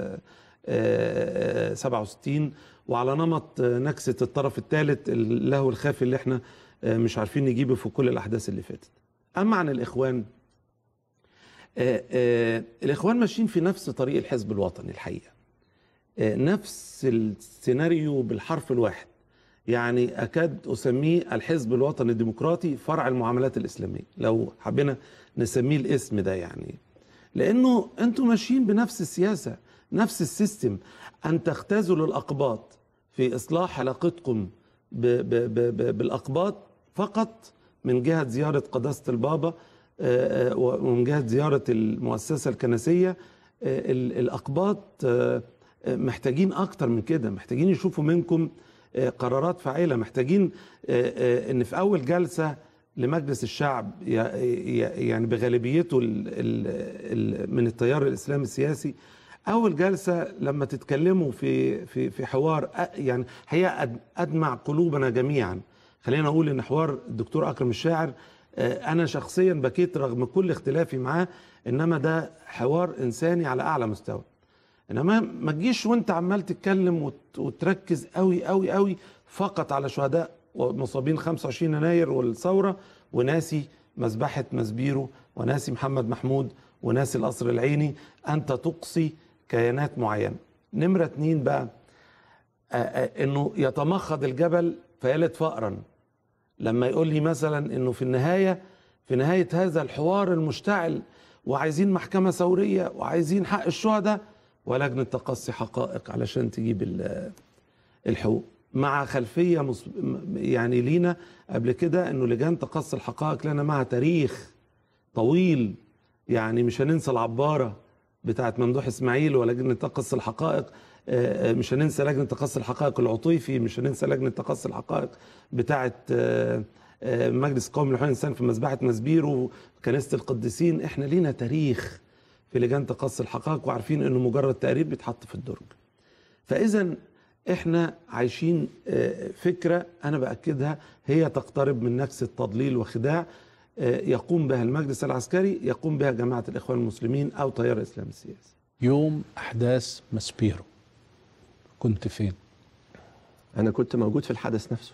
سبعة وستين، وعلى نمط نكسة الطرف الثالث اللهو الخافي اللي احنا مش عارفين نجيبه في كل الأحداث اللي فاتت. أما عن الإخوان، الإخوان ماشيين في نفس طريق الحزب الوطني الحقيقة، نفس السيناريو بالحرف الواحد، يعني أكاد أسميه الحزب الوطني الديمقراطي فرع المعاملات الإسلامية لو حبينا نسميه الاسم ده، يعني لأنه أنتم ماشيين بنفس السياسة، نفس السيستم، أن تختزلوا الأقباط في إصلاح علاقتكم ب ب ب بالأقباط فقط من جهة زيارة قداسة البابا ومن جهة زيارة المؤسسة الكنسية. الأقباط محتاجين أكتر من كده، محتاجين يشوفوا منكم قرارات فاعلة، محتاجين أن في أول جلسة لمجلس الشعب يعني بغالبيته من التيار الإسلامي السياسي، أول جلسة لما تتكلموا في في في حوار يعني هي أدمع قلوبنا جميعا. خلينا أقول إن حوار الدكتور أكرم الشاعر أنا شخصيا بكيت رغم كل اختلافي معاه، إنما ده حوار إنساني على أعلى مستوى. إنما ما تجيش وأنت عمال تتكلم وتركز قوي قوي قوي فقط على شهداء ومصابين خمسة وعشرين يناير والثورة، وناسي مذبحة مسبيرو، وناسي محمد محمود، وناسي القصر العيني. أنت تقصي كيانات معينة. نمرة اتنين بقى، انه يتمخض الجبل فيلد فأرا. لما يقول لي مثلا انه في النهاية في نهاية هذا الحوار المشتعل وعايزين محكمة ثورية وعايزين حق الشهداء ولجنة تقصي حقائق علشان تجيب الحقوق، مع خلفية مص... يعني لينا قبل كده انه لجان تقصي الحقائق لنا معها تاريخ طويل، يعني مش هننسى العبارة بتاعت ممدوح اسماعيل ولجنة تقصي الحقائق، مش هننسى لجنة تقصي الحقائق العطيفي، مش هننسى لجنة تقصي الحقائق بتاعت مجلس قومي لحقوق الإنسان في مذبحة مسبيرو وكنيسة القديسين. احنا لينا تاريخ في لجان تقصي الحقائق وعارفين انه مجرد تقرير بيتحط في الدرج. فإذا احنا عايشين فكرة انا بأكدها هي تقترب من نكسة تضليل وخداع يقوم بها المجلس العسكري، يقوم بها جماعة الإخوان المسلمين أو تيار الإسلام السياسي. يوم أحداث مسبيرو كنت فين؟ أنا كنت موجود في الحدث نفسه.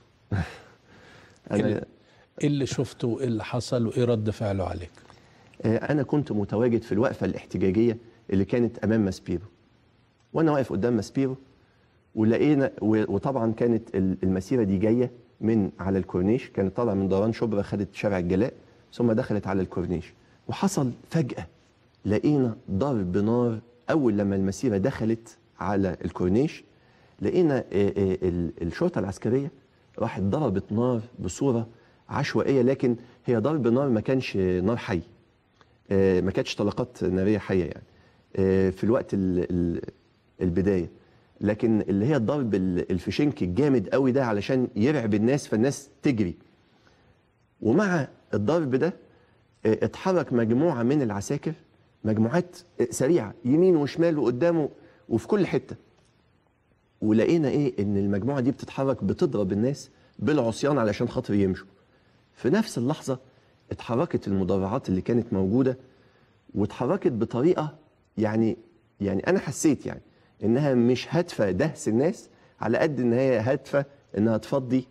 أنا إيه اللي شفته وإيه اللي حصل وإيه رد فعله عليك؟ أنا كنت متواجد في الوقفة الاحتجاجية اللي كانت أمام مسبيرو، وأنا واقف قدام مسبيرو ولقينا، وطبعا كانت المسيرة دي جاية من على الكورنيش، كانت طالعة من دوران شبرا، خدت شارع الجلاء ثم دخلت على الكورنيش، وحصل فجأة لقينا ضرب نار. أول لما المسيرة دخلت على الكورنيش لقينا الشرطة العسكرية راحت ضربت نار بصورة عشوائية، لكن هي ضرب نار ما كانش نار حي، ما كانتش طلقات نارية حية يعني في الوقت البداية، لكن اللي هي الضرب الفشنك الجامد قوي ده علشان يرعب الناس فالناس تجري. ومع الضرب ده اتحرك مجموعة من العساكر، مجموعات سريعة يمين وشمال وقدامه وفي كل حتة، ولقينا ايه ان المجموعة دي بتتحرك بتضرب الناس بالعصيان علشان خاطر يمشوا. في نفس اللحظة اتحركت المدرعات اللي كانت موجودة واتحركت بطريقة يعني يعني انا حسيت يعني انها مش هادفة دهس الناس على قد ان هي هادفة انها تفضي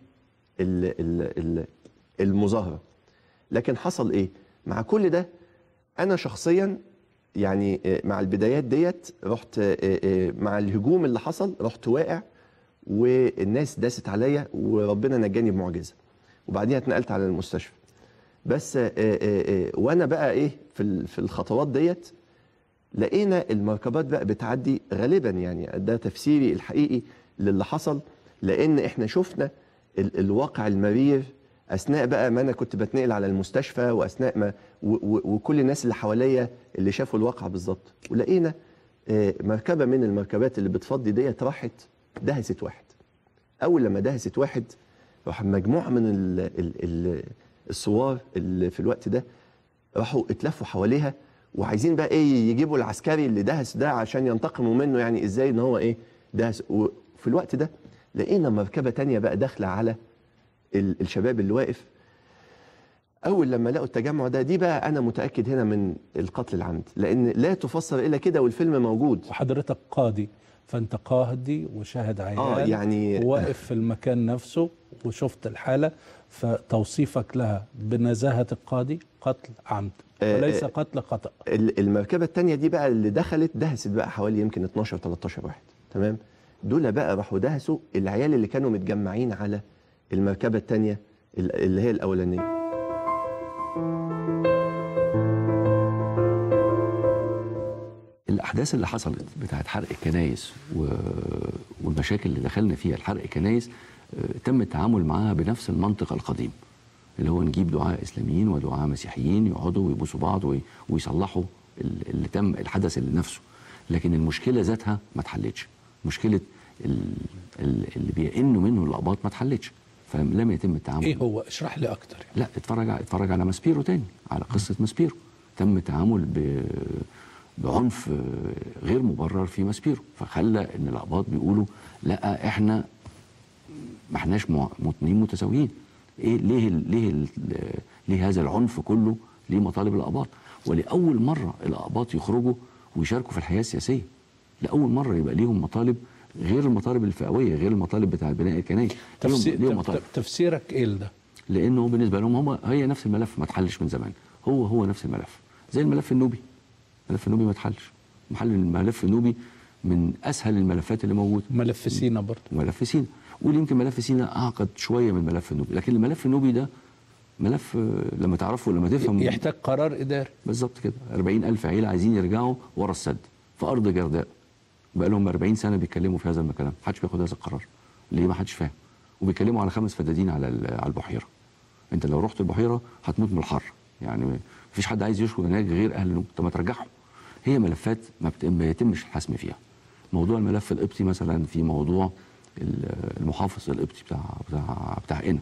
المظاهرة. لكن حصل ايه مع كل ده؟ انا شخصيا يعني مع البدايات ديت رحت مع الهجوم اللي حصل رحت واقع، والناس داست عليا وربنا نجاني بمعجزه، وبعديها اتنقلت على المستشفى. بس وانا بقى ايه في في الخطوات ديت لقينا المركبات بقى بتعدي غالبا، يعني ده تفسيري الحقيقي للي حصل، لان احنا شفنا ال الواقع المرير اثناء بقى ما انا كنت بتنقل على المستشفى، واثناء ما وكل الناس اللي حواليا اللي شافوا الواقع بالظبط. ولقينا مركبه من المركبات اللي بتفضي ديت راحت دهست واحد. اول لما دهست واحد راح مجموعه من ال ال ال الثوار اللي في الوقت ده راحوا اتلفوا حواليها، وعايزين بقى ايه يجيبوا العسكري اللي دهس ده عشان ينتقموا منه، يعني ازاي ان هو ايه دهس. وفي الوقت ده لقينا مركبه تانية بقى داخله على الشباب اللي واقف. اول لما لقوا التجمع ده، دي بقى انا متاكد هنا من القتل العمد، لان لا تفسر الا كده والفيلم موجود. وحضرتك قاضي، فانت قاضي وشاهد عيان اه يعني واقف في المكان نفسه وشفت الحاله، فتوصيفك لها بنزاهه القاضي قتل عمد وليس قتل خطأ. المركبه الثانيه دي بقى اللي دخلت دهست بقى حوالي يمكن اتناشر تلتاشر واحد، تمام. دول بقى راحوا دهسوا العيال اللي كانوا متجمعين على المركبه الثانيه اللي هي الاولانيه. الأحداث اللي حصلت بتاعت حرق الكنايس والمشاكل اللي دخلنا فيها الحرق الكنايس تم التعامل معاها بنفس المنطق القديم، اللي هو نجيب دعاة إسلاميين ودعاة مسيحيين يقعدوا ويبوسوا بعض ويصلحوا اللي تم الحدث اللي نفسه. لكن المشكلة ذاتها ما اتحلتش، مشكلة اللي بيئنوا منه الأقباط ما اتحلتش، فلم يتم التعامل. ايه هو؟ اشرح لي اكتر يعني. لا اتفرج اتفرج على ماسبيرو تاني، على قصة ماسبيرو. تم التعامل ب بعنف غير مبرر في ماسبيرو، فخلى ان الاقباط بيقولوا لا احنا ما احناش مواطنين متساويين. ايه ليه ليه ليه هذا العنف كله؟ ليه مطالب الاقباط؟ ولاول مره الاقباط يخرجوا ويشاركوا في الحياه السياسيه. لاول مره يبقى ليهم مطالب غير المطالب الفئويه، غير المطالب بتاع بناء الكنائس. تفسير ليهم مطالب. تفسيرك ايه لده؟ لانه بالنسبه لهم هم هي نفس الملف، ما اتحلش من زمان، هو هو نفس الملف زي الملف النوبي. الملف النوبي ما اتحلش، محل الملف النوبي من اسهل الملفات اللي موجوده. ملف سينا برضه، ملف سينا، ويمكن ملف سينا اعقد شويه من الملف النوبي، لكن الملف النوبي ده ملف لما تعرفه لما تفهم يحتاج قرار اداري. بالظبط كده. أربعين ألف عيله عايزين يرجعوا ورا السد في ارض جرداء، بقى لهم أربعين سنه بيتكلموا في هذا الكلام، ما حدش بياخد هذا القرار. ليه؟ ما حدش فاهم. وبيتكلموا على خمس فدادين على على البحيره. انت لو رحت البحيره هتموت من الحر، يعني ما فيش حد عايز يشوي هناك غير اهل نوب، طب ما ترجعهم. هي ملفات ما يتمش الحسم فيها. موضوع الملف القبطي مثلا، في موضوع المحافظ القبطي بتاع بتاع بتاع قنا،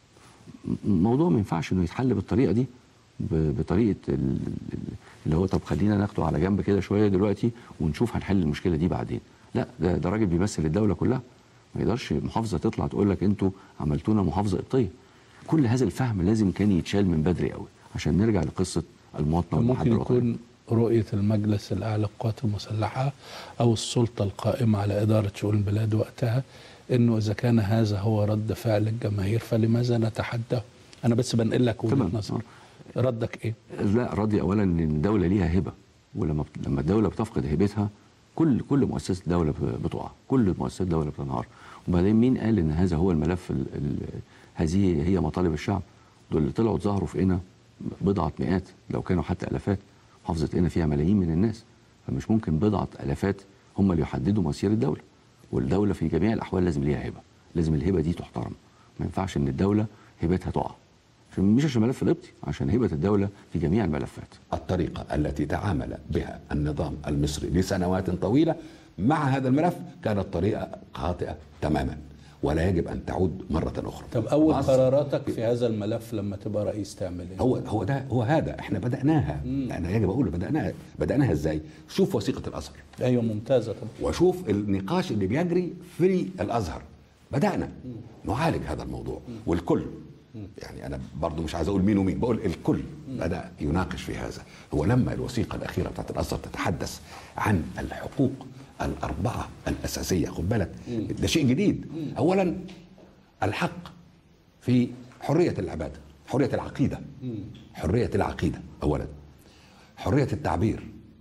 موضوع ما ينفعش انه يتحل بالطريقه دي، بطريقه اللي هو طب خلينا ناخده على جنب كده شويه دلوقتي ونشوف هنحل المشكله دي بعدين. لا، ده ده راجل بيمثل الدوله كلها، ما يقدرش محافظه تطلع تقول لك انتوا عملتونا محافظه قبطيه. كل هذا الفهم لازم كان يتشال من بدري قوي عشان نرجع لقصه المواطنه والمحبه الوطنيه. ممكن يكون رؤية المجلس الأعلى للقوات المسلحة أو السلطة القائمة على إدارة شؤون البلاد وقتها، إنه إذا كان هذا هو رد فعل الجماهير فلماذا نتحداه؟ أنا بس بنقل لك وجهة نظر. ردك إيه؟ لا، ردي أولا إن الدولة ليها هبة، ولما لما الدولة بتفقد هبتها كل كل مؤسسات الدولة بتقع، كل مؤسسات الدولة بتنهار. وبعدين مين قال إن هذا هو الملف ال ال هذه هي مطالب الشعب؟ دول اللي طلعوا ظهروا في قنا بضعة مئات، لو كانوا حتى ألفات. محافظة قنا فيها ملايين من الناس، فمش ممكن بضعة ألفات هم اللي يحددوا مصير الدولة. والدولة في جميع الأحوال لازم ليها هبة، لازم الهبة دي تحترم. ما ينفعش إن الدولة هبتها تقع، مش عشان الملف القبطي، عشان هبة الدولة في جميع الملفات. الطريقة التي تعامل بها النظام المصري لسنوات طويلة مع هذا الملف كانت طريقة خاطئة تماما، ولا يجب ان تعود مره اخرى. طب اول قراراتك في هذا الملف لما تبقى رئيس تعمل ايه؟ هو هو ده هو هذا احنا بداناها. مم. انا يجب اقول بداناها بداناها ازاي؟ شوف وثيقه الازهر. ايوه ممتازه طبعا. وشوف النقاش اللي بيجري في الازهر. بدانا مم. نعالج هذا الموضوع. مم. والكل مم. يعني انا برضو مش عايز اقول مين ومين، بقول الكل مم. بدا يناقش في هذا. هو لما الوثيقه الاخيره بتاعت الازهر تتحدث عن الحقوق الأربعة الأساسية، خد بالك ده شيء جديد. أولا الحق في حرية العبادة، حرية العقيدة، حرية العقيدة أولا، حرية التعبير،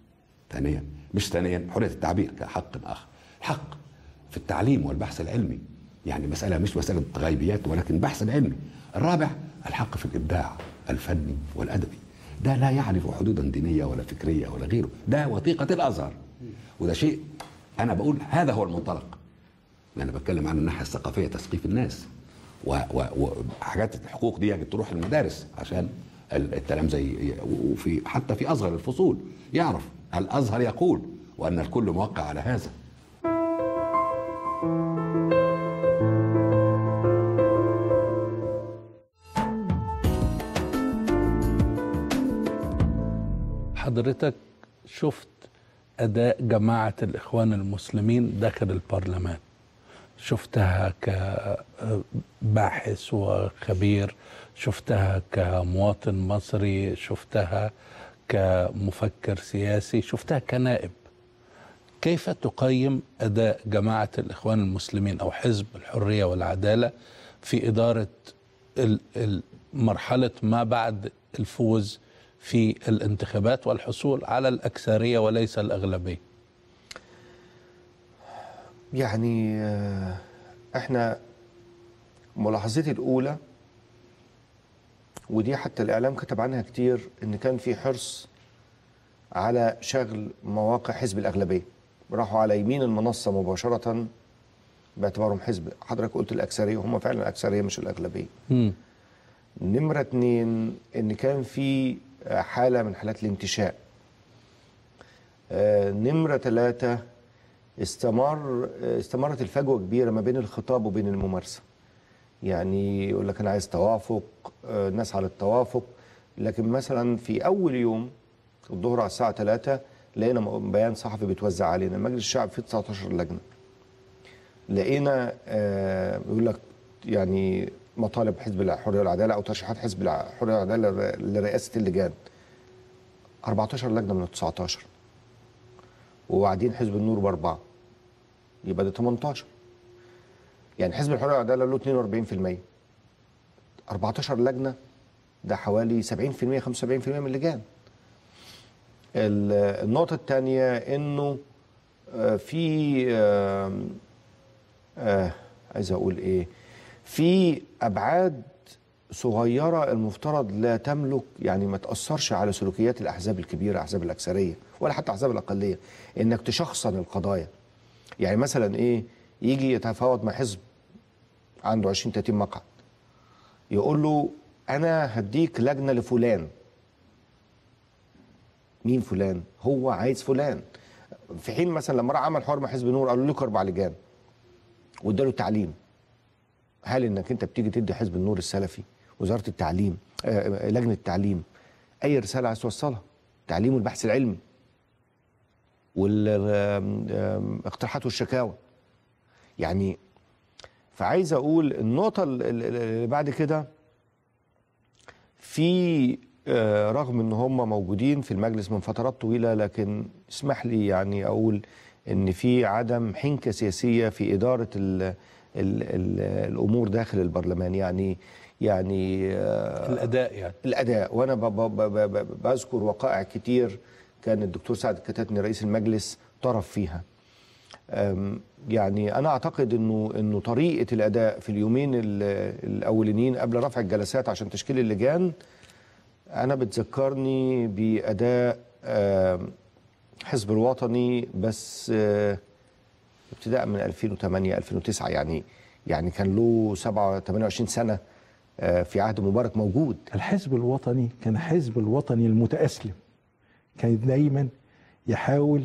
ثانيا مش ثانيا حريه التعبير كحق اخر، الحق في التعليم والبحث العلمي، يعني مساله مش مساله غيبيات ولكن بحث علمي. الرابع الحق في الابداع الفني والادبي، ده لا يعرف حدودا دينيه ولا فكريه ولا غيره، ده وثيقه الازهر. وده شيء انا بقول هذا هو المنطلق. انا بتكلم عن الناحيه الثقافيه، تثقيف الناس وحاجات الحقوق دي يجب تروح المدارس عشان التلامذه، وفي حتى في اصغر الفصول يعرف الازهر يقول وان الكل موقع على هذا. حضرتك شفت أداء جماعة الإخوان المسلمين داخل البرلمان، شفتها كباحث وخبير، شفتها كمواطن مصري، شفتها كمفكر سياسي، شفتها كنائب. كيف تقيم أداء جماعة الإخوان المسلمين أو حزب الحرية والعدالة في إدارة مرحلة ما بعد الفوز في الانتخابات والحصول على الأكثرية وليس الأغلبية؟ يعني احنا ملاحظتي الأولى، ودي حتى الإعلام كتب عنها كتير، إن كان في حرص على شغل مواقع حزب الأغلبية. راحوا على يمين المنصة مباشرة باعتبارهم حزب. حضرتك قلت الأكثرية، هم فعلا الأكثرية مش الأغلبية. م. نمرة اتنين، إن كان في حالة من حالات الانتشاء. آه نمرة ثلاثة، استمر استمرت الفجوة كبيرة ما بين الخطاب وبين الممارسة. يعني يقول لك أنا عايز توافق، آه الناس على التوافق، لكن مثلا في أول يوم الظهر على الساعة ثلاثة لقينا بيان صحفي بيتوزع علينا، مجلس الشعب فيه تسعة عشر لجنة. لقينا آه يقول لك يعني مطالب حزب الحريه والعداله او ترشيحات حزب الحريه والعداله لرئاسه اللجان، أربعة عشر لجنه من ال تسعة عشر، وبعدين حزب النور باربعه، يبقى ده ثمانية عشر. يعني حزب الحريه والعداله له اثنين وأربعين بالمئة، أربعة عشر لجنه، ده حوالي سبعين بالمئة خمسة وسبعين بالمئة من اللجان. النقطه الثانيه انه في آه آه عايز اقول ايه، في أبعاد صغيرة المفترض لا تملك، يعني ما تأثرش على سلوكيات الأحزاب الكبيرة، أحزاب الأكثرية ولا حتى أحزاب الأقلية، إنك تشخصن القضايا. يعني مثلا إيه، يجي يتفاوض مع حزب عنده عشرين ثلاثين مقعد، يقول له أنا هديك لجنة لفلان. مين فلان؟ هو عايز فلان. في حين مثلا لما راح عمل حوار مع حزب نور قالوا له لك أربع لجان واداله التعليم. هل انك انت بتيجي تدي حزب النور السلفي، وزاره التعليم، آه لجنه التعليم، اي رساله عايز توصلها؟ التعليم والبحث العلمي والاقتراحات والشكاوى. يعني فعايز اقول النقطه اللي بعد كده، في آه رغم ان هم موجودين في المجلس من فترات طويله، لكن اسمح لي يعني اقول ان في عدم حنكه سياسيه في اداره ال ال ال الامور داخل البرلمان. يعني يعني آه الاداء يعني الاداء. وانا ب ب ب بذكر وقائع كتير كان الدكتور سعد الكتاتني رئيس المجلس طرف فيها. يعني انا اعتقد انه انه طريقه الاداء في اليومين الاولانيين قبل رفع الجلسات عشان تشكيل اللجان، انا بتذكرني باداء حزب الوطني، بس ابتداء من ألفين وثمانية ألفين وتسعة. يعني يعني كان له سبعة ثمانية وعشرين سنه في عهد مبارك موجود. الحزب الوطني كان حزب الوطني المتأسلم، كان دايما يحاول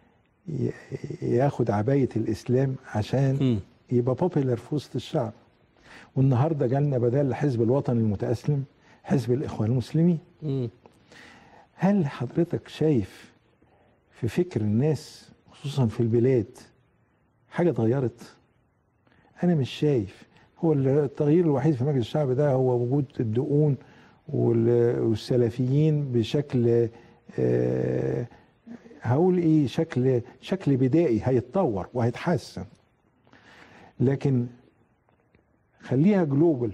ياخد عباية الإسلام عشان يبقى بوبيلر في وسط الشعب. والنهارده جالنا بدل الحزب الوطني المتأسلم حزب الإخوان المسلمين. م. هل حضرتك شايف في فكر الناس خصوصا في البلاد حاجة اتغيرت؟ أنا مش شايف. هو التغيير الوحيد في مجلس الشعب ده هو وجود الدقون والسلفيين بشكل آه هقول ايه، شكل شكل بدائي هيتطور وهيتحسن، لكن خليها جلوبال.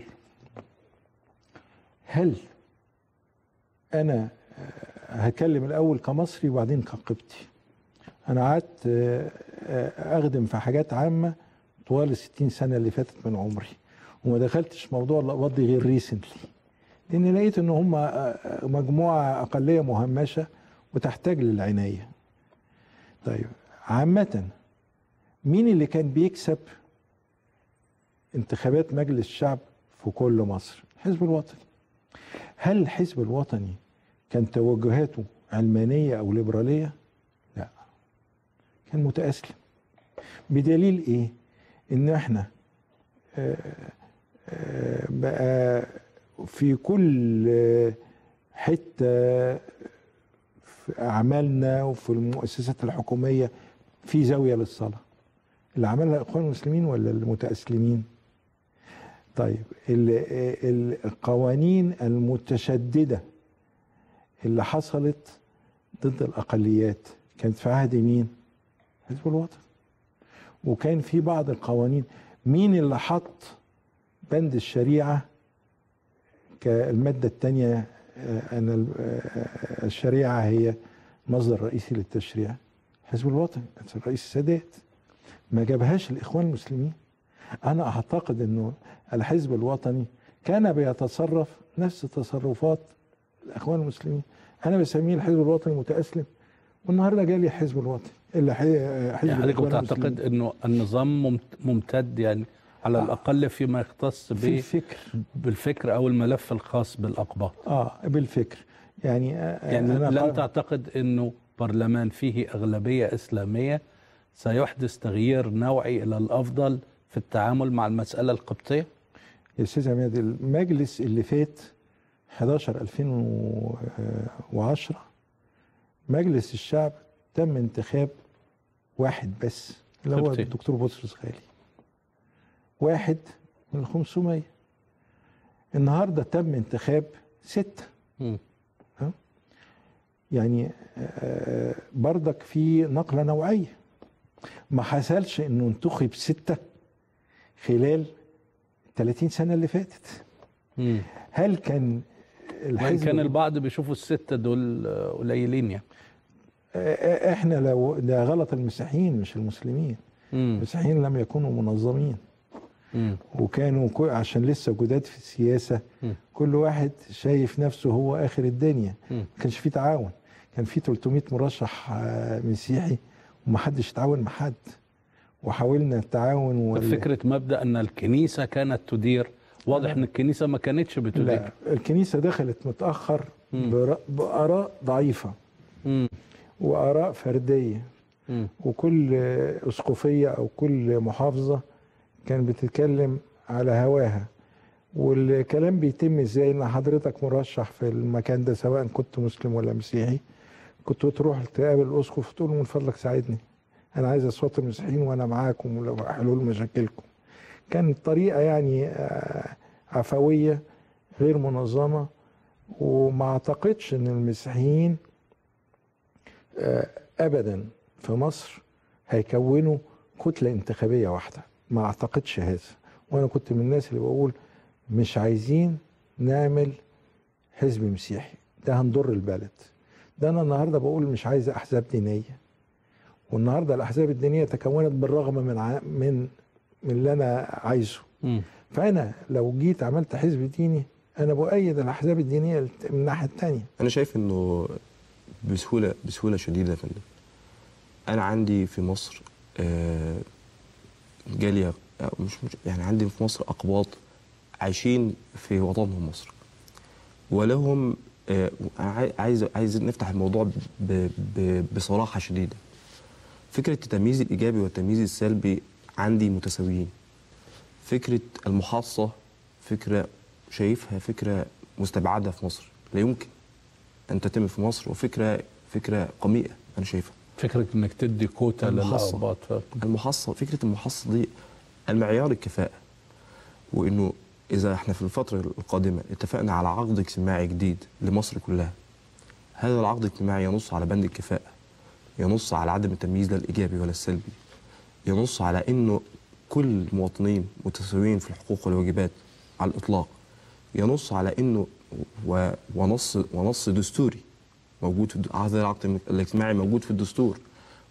هل انا هكلم الاول كمصري وبعدين كقبطي؟ انا قعدت آه، آه، اخدم في حاجات عامه طوال الستين سنه اللي فاتت من عمري، وما دخلتش موضوع الاقباط دي غير ريسنتلي، لان لقيت ان هم آه، مجموعه اقليه مهمشه وتحتاج للعنايه. طيب عامه مين اللي كان بيكسب انتخابات مجلس الشعب في كل مصر؟ الحزب الوطني. هل الحزب الوطني كان توجهاته علمانية أو ليبرالية؟ لا، كان متأسلم. بدليل إيه؟ إن إحنا آه، آه، بقى في كل حتة في أعمالنا وفي المؤسسات الحكومية في زاوية للصلاة. اللي عملها الإخوان المسلمين ولا المتأسلمين؟ طيب القوانين المتشددة اللي حصلت ضد الأقليات كانت في عهد مين؟ حزب الوطن. وكان في بعض القوانين، مين اللي حط بند الشريعة كالمادة الثانية أن الشريعة هي مصدر رئيسي للتشريع؟ حزب الوطن، الرئيس السادات. ما جابهاش الإخوان المسلمين. أنا أعتقد أنه الحزب الوطني كان بيتصرف نفس تصرفات الإخوان المسلمين. أنا بسميه الحزب الوطني المتأسلم، والنهارده جالي الحزب الوطني اللي حزب يعني حضرتك بتعتقد أنه النظام ممتد يعني على الأقل فيما يختص في الفكر بالفكر أو الملف الخاص بالأقباط؟ آه بالفكر. يعني يعني أنا لن تعتقد أنه برلمان فيه أغلبية إسلامية سيحدث تغيير نوعي إلى الأفضل في التعامل مع المسألة القبطية؟ يا أستاذ عماد، المجلس اللي فات حداشر ألفين وعشرة مجلس الشعب تم انتخاب واحد بس اللي هو قبطي. الدكتور بطرس غالي، واحد من الخمسمية. النهارده تم انتخاب ستة. م. ها؟ يعني بردك في نقلة نوعية. ما حصلش انه انتخب ستة خلال ثلاثين سنة اللي فاتت. م. هل كان الحزب كان البعض بيشوفوا الستة دول قليلين يعني؟ احنا لو ده غلط المسيحيين مش المسلمين. م. المسيحيين لم يكونوا منظمين. م. وكانوا عشان لسه جداد في السياسة. م. كل واحد شايف نفسه هو آخر الدنيا. م. ما كانش في تعاون. كان في ثلاثمائة مرشح مسيحي ومحدش تعاون مع حد، وحاولنا التعاون. وال... فكرة مبدأ أن الكنيسة كانت تدير، واضح أن الكنيسة ما كانتش بتدير. لا، الكنيسة دخلت متأخر بآراء ضعيفة. م. وآراء فردية. م. وكل أسقفية أو كل محافظة كانت بتتكلم على هواها. والكلام بيتم ازاي؟ ان حضرتك مرشح في المكان ده سواء كنت مسلم ولا مسيحي، كنت تروح تقابل الاسقف تقول له من فضلك ساعدني، انا عايز اصوات المسيحيين وانا معاكم ولو حلول مشاكلكم. كانت طريقه يعني عفويه غير منظمه. وما اعتقدش ان المسيحيين ابدا في مصر هيكونوا كتله انتخابيه واحده، ما اعتقدش هذا. وانا كنت من الناس اللي بقول مش عايزين نعمل حزب مسيحي، ده هنضر البلد. ده انا النهارده بقول مش عايز احزاب دينيه، والنهارده الاحزاب الدينيه تكونت بالرغم من ع... من من اللي انا عايزه. م. فانا لو جيت عملت حزب ديني انا بؤيد الاحزاب الدينيه من الناحيه الثانيه. انا شايف انه بسهوله بسهوله شديده يا فندم. انا عندي في مصر آه جاليه مش, مش يعني عندي في مصر اقباط عايشين في وطنهم مصر ولهم آه عايز عايز نفتح الموضوع ب ب بصراحه شديده. فكره التمييز الايجابي والتمييز السلبي عندي متساويين. فكره المحاصه فكره شايفها فكره مستبعده في مصر، لا يمكن ان تتم في مصر، وفكره فكره قميئه انا شايفها. فكره انك تدي كوتا للاقباط. المحصه فكره المحصه دي المعيار الكفاءه، وانه اذا احنا في الفتره القادمه اتفقنا على عقد اجتماعي جديد لمصر كلها، هذا العقد الاجتماعي ينص على بند الكفاءه، ينص على عدم التمييز لا الايجابي ولا السلبي، ينص على انه كل المواطنين متساويين في الحقوق والواجبات على الاطلاق، ينص على انه و... ونص ونص دستوري موجود في هذا العقد الاجتماعي موجود في الدستور،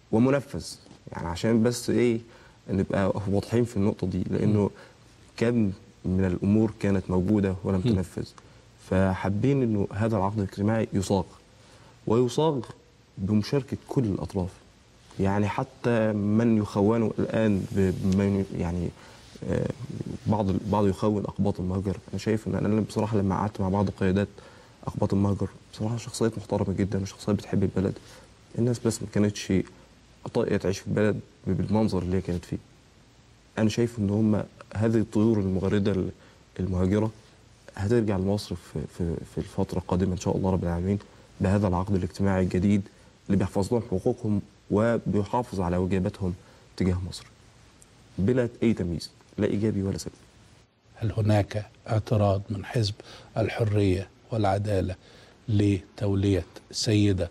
ومنفذ. يعني عشان بس ايه نبقى واضحين في النقطه دي، لانه كم من الامور كانت موجوده ولم تنفذ. فحابين انه هذا العقد الاجتماعي يصاغ، ويصاغ بمشاركه كل الاطراف. يعني حتى من يخون الان بمن يعني آه بعض بعض يخون اقباط المهجر. انا شايف ان انا بصراحه لما قعدت مع بعض قيادات اقباط المهجر بصراحه شخصيات محترمه جدا وشخصيات بتحب البلد. الناس بس ما كانتش طايقه تعيش في البلد بالمنظر اللي هي كانت فيه. انا شايف ان هم هذه الطيور المغرده المهاجره هترجع لمصر في في في الفتره القادمه ان شاء الله رب العالمين بهذا العقد الاجتماعي الجديد اللي بيحفظ لهم حقوقهم وبيحافظ على واجباتهم تجاه مصر بلا اي تمييز، لا ايجابي ولا سلبي. هل هناك اعتراض من حزب الحريه والعداله لتوليه سيده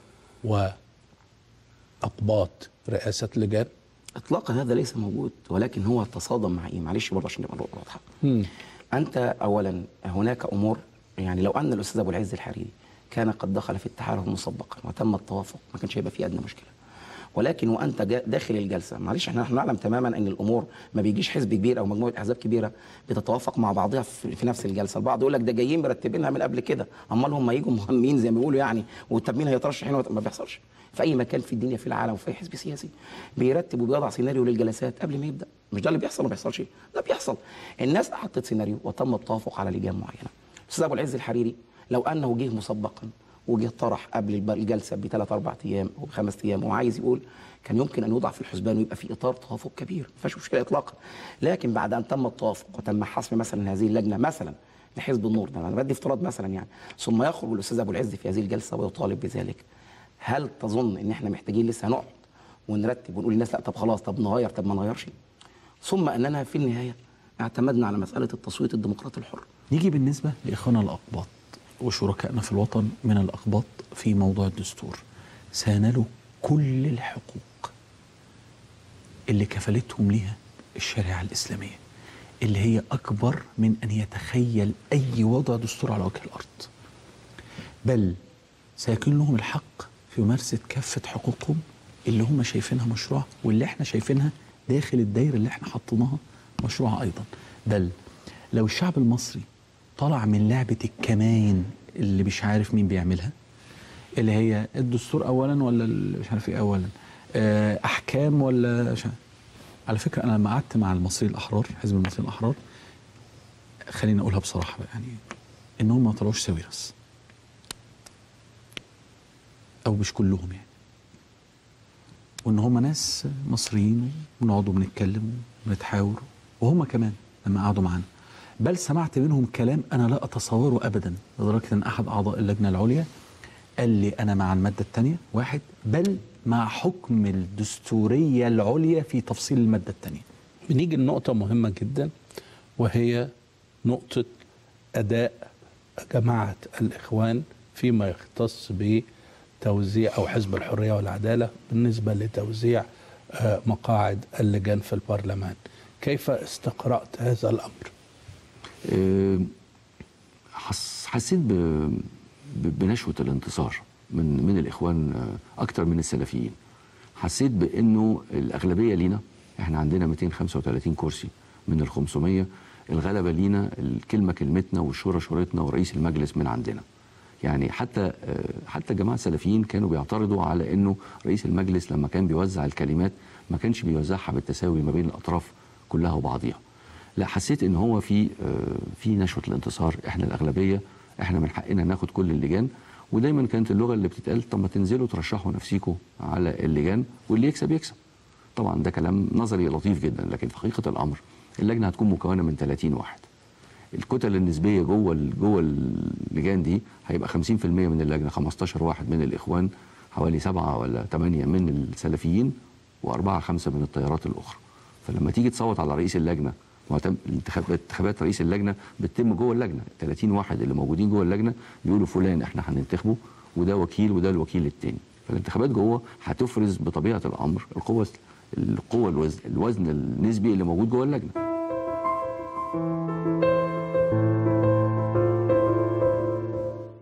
واقباط رئاسه لجان؟ اطلاقا هذا ليس موجود، ولكن هو تصادم مع ايه؟ معلش برضه عشان نبقى واضحه. انت اولا هناك امور، يعني لو ان الاستاذ ابو العز الحريري كان قد دخل في التحالف مسبقا وتم التوافق ما كانش هيبقى في ادنى مشكله. ولكن وانت داخل الجلسه، معلش احنا نعلم تماما ان الامور ما بيجيش حزب كبير او مجموعه احزاب كبيره بتتوافق مع بعضها في نفس الجلسه. البعض يقول لك ده جايين مرتبينها من قبل كده، امال هم يجوا مهمين زي ما بيقولوا يعني، وطب مين هيترشح هنا؟ ما بيحصلش. في اي مكان في الدنيا في العالم وفي اي حزب سياسي بيرتب وبيضع سيناريو للجلسات قبل ما يبدا. مش ده اللي بيحصل؟ ما بيحصلش، ده بيحصل. الناس حطت سيناريو وتم التوافق على لجان معينه. الاستاذ ابو العز الحريري لو انه جه مسبقا وجه طرح قبل الجلسه بثلاث اربع ايام او بخمس ايام وعايز يقول، كان يمكن ان يوضع في الحسبان ويبقى في اطار توافق كبير، ما فيهاش مشكله اطلاقا. لكن بعد ان تم التوافق وتم حسم مثلا هذه اللجنه مثلا لحزب النور، ده انا بدي افتراض مثلا يعني، ثم يخرج الاستاذ ابو العز في هذه الجلسه ويطالب بذلك، هل تظن ان احنا محتاجين لسه نقعد ونرتب ونقول للناس لا طب خلاص طب نغير طب ما نغيرش؟ ثم اننا في النهايه اعتمدنا على مساله التصويت الديمقراطي الحر. نيجي بالنسبه لاخواننا الاقباط وشركائنا في الوطن من الاقباط في موضوع الدستور، سانلوا كل الحقوق اللي كفلتهم ليها الشريعه الاسلاميه، اللي هي اكبر من ان يتخيل اي وضع دستور على وجه الارض. بل سيكون لهم الحق في ممارسه كافه حقوقهم اللي هم شايفينها مشروع، واللي احنا شايفينها داخل الدايره اللي احنا حطيناها مشروع ايضا. بل لو الشعب المصري طلع من لعبه الكمان اللي مش عارف مين بيعملها، اللي هي الدستور اولا ولا مش عارف ايه اولا، احكام ولا شا... على فكره انا لما قعدت مع المصريين الاحرار، حزب المصريين الاحرار، خليني اقولها بصراحه يعني انهم ما طلعوش ساويرس، او مش كلهم يعني، وان هم ناس مصريين ونقعدوا بنتكلم ونتحاور، وهم كمان لما قعدوا معانا. بل سمعت منهم كلام انا لا اتصوره ابدا، لدرجه ان احد اعضاء اللجنه العليا قال لي انا مع الماده الثانيه واحد، بل مع حكم الدستوريه العليا في تفصيل الماده الثانيه. بنيجي لنقطه مهمه جدا، وهي نقطه اداء جماعه الاخوان فيما يختص بتوزيع او حزب الحريه والعداله بالنسبه لتوزيع مقاعد اللجان في البرلمان. كيف استقرأت هذا الامر؟ حسيت بنشوة الانتصار من من الاخوان اكتر من السلفيين. حسيت بانه الاغلبيه لينا، احنا عندنا مئتين وخمسة وثلاثين كرسي من ال خمسمية، الغلبه لينا، الكلمه كلمتنا والشورى شورتنا ورئيس المجلس من عندنا. يعني حتى حتى الجماعه السلفيين كانوا بيعترضوا على انه رئيس المجلس لما كان بيوزع الكلمات ما كانش بيوزعها بالتساوي ما بين الاطراف كلها وبعضيها. لا، حسيت ان هو في في نشوه الانتصار، احنا الاغلبيه، احنا من حقنا ناخد كل اللجان. ودايما كانت اللغه اللي بتتقال طب ما تنزلوا ترشحوا نفسيكم على اللجان واللي يكسب يكسب. طبعا ده كلام نظري لطيف جدا، لكن في حقيقه الامر اللجنه هتكون مكونه من ثلاثين واحد. الكتل النسبيه جوه جوه اللجان دي هيبقى خمسين في المية من اللجنه، خمستاشر واحد من الاخوان، حوالي سبعه ولا ثمانيه من السلفيين، واربعه خمسه من التيارات الاخرى. فلما تيجي تصوت على رئيس اللجنه، انتخابات انتخابات رئيس اللجنه بتتم جوه اللجنه، ثلاثين واحد اللي موجودين جوه اللجنه بيقولوا فلان احنا هننتخبه وده وكيل وده الوكيل الثاني. فالانتخابات جوه هتفرز بطبيعه الامر القوه القوه الوزن, الوزن النسبي اللي موجود جوه اللجنه.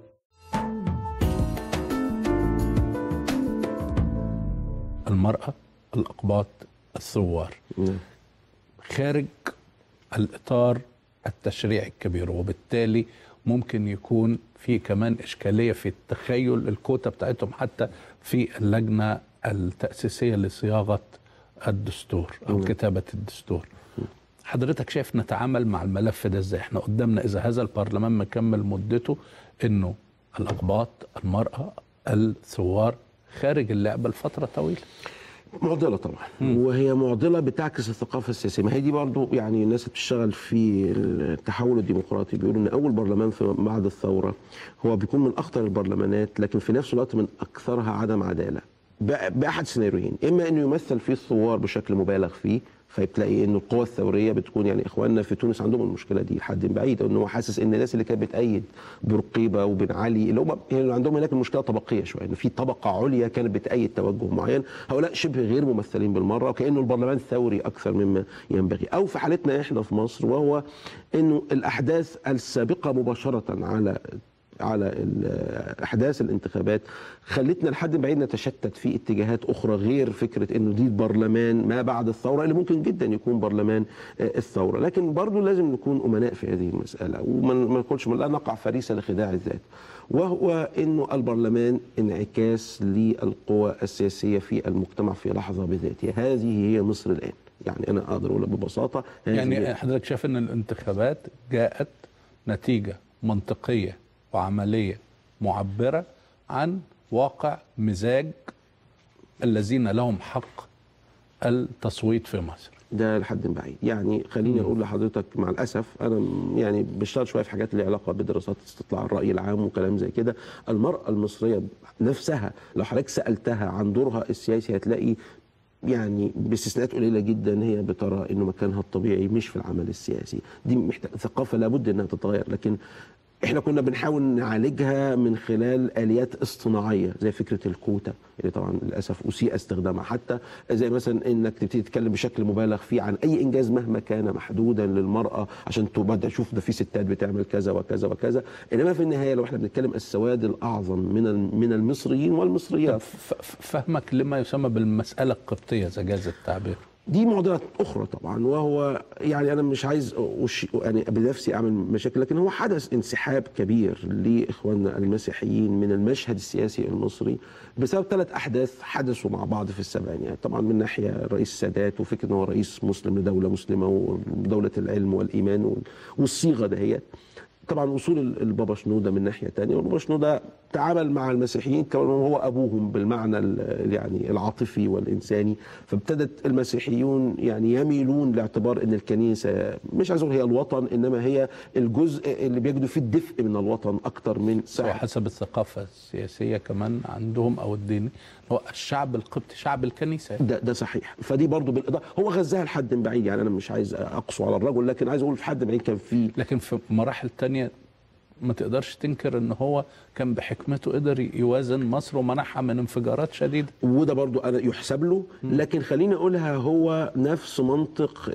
المرأة الأقباط الثوار خارج الإطار التشريعي الكبير، وبالتالي ممكن يكون في كمان إشكالية في التخيل الكوتا بتاعتهم حتى في اللجنة التأسيسية لصياغة الدستور أو كتابة الدستور. حضرتك شايف نتعامل مع الملف ده ازاي؟ احنا قدامنا اذا هذا البرلمان مكمل مدته انه الأقباط، المرأة، الثوار خارج اللعبة لفترة طويلة. معضله طبعا، مم. وهي معضله بتعكس الثقافه السياسيه. ما هي دي برضو يعني الناس اللي بتشتغل في التحول الديمقراطي بيقولوا ان اول برلمان في بعد الثوره هو بيكون من اخطر البرلمانات، لكن في نفس الوقت من اكثرها عدم عداله باحد سيناريوهين: اما انه يمثل فيه الثوار بشكل مبالغ فيه، فبتلاقي انه القوى الثوريه بتكون يعني اخواننا في تونس عندهم المشكله دي لحد بعيد، انه هو حاسس ان الناس اللي كانت بتأيد برقيبه وبن علي اللي هم يعني عندهم هناك المشكله طبقيه شويه، انه في طبقه عليا كانت بتأيد توجه معين، هؤلاء شبه غير ممثلين بالمره، وكانه البرلمان ثوري اكثر مما ينبغي. او في حالتنا احنا في مصر، وهو انه الاحداث السابقه مباشره على على احداث الانتخابات خلتنا لحد بعيد نتشتت في اتجاهات اخرى غير فكره انه دي البرلمان ما بعد الثوره اللي ممكن جدا يكون برلمان الثوره. لكن برضه لازم نكون امناء في هذه المساله، وما نقولش لا نقع فريسه لخداع الذات، وهو انه البرلمان انعكاس للقوى السياسيه في المجتمع في لحظه بذاتها. هذه هي مصر الان، يعني انا اقدر اقول ببساطه يعني حضرتك شايف ان الانتخابات جاءت نتيجه منطقيه وعملية معبرة عن واقع مزاج الذين لهم حق التصويت في مصر. ده لحد بعيد. يعني خليني اقول لحضرتك مع الاسف انا يعني بشتغل شويه في حاجات اللي علاقه بدراسات استطلاع الراي العام وكلام زي كده. المراه المصريه نفسها لو حضرتك سالتها عن دورها السياسي هتلاقي يعني باستثناءات قليله جدا هي بترى انه مكانها الطبيعي مش في العمل السياسي. دي محتاج ثقافه لابد انها تتغير، لكن احنا كنا بنحاول نعالجها من خلال اليات اصطناعيه زي فكره الكوتا اللي طبعا للاسف اسيء استخدامها، حتى زي مثلا انك تبتدي تتكلم بشكل مبالغ فيه عن اي انجاز مهما كان محدودا للمراه عشان تبدا تشوف ده في ستات بتعمل كذا وكذا وكذا، انما في النهايه لو احنا بنتكلم السواد الاعظم من من المصريين والمصريات. فهمك لما يسمى بالمساله القبطيه اذا جاز التعبير. دي معضله اخرى طبعا، وهو يعني انا مش عايز يعني بنفسي اعمل مشاكل، لكن هو حدث انسحاب كبير لاخواننا المسيحيين من المشهد السياسي المصري بسبب ثلاث احداث حدثوا مع بعض في السبعينات. طبعا من ناحيه الرئيس السادات وفكره انه هو رئيس مسلم لدوله مسلمه ودوله العلم والايمان والصيغه دهيت. طبعا وصول البابا شنوده من ناحيه ثانيه، والبابا شنوده تعامل مع المسيحيين كما هو ابوهم بالمعنى يعني العاطفي والانساني، فابتدت المسيحيون يعني يميلون لاعتبار ان الكنيسه مش عايز اقول هي الوطن، انما هي الجزء اللي بيجدوا فيه الدفء من الوطن اكثر من سواء حسب الثقافه السياسيه كمان عندهم او الديني. هو الشعب القبطي شعب الكنيسه ده ده صحيح. فدي برضه بالاضافه هو غزاها لحد بعيد، يعني انا مش عايز اقسو على الرجل، لكن عايز اقول في حد بعيد كان في لكن في مراحل ثانيه ما تقدرش تنكر ان هو كان بحكمته قدر يوازن مصر ومنعها من انفجارات شديده، وده برضو انا يحسب له. لكن خليني اقولها هو نفس منطق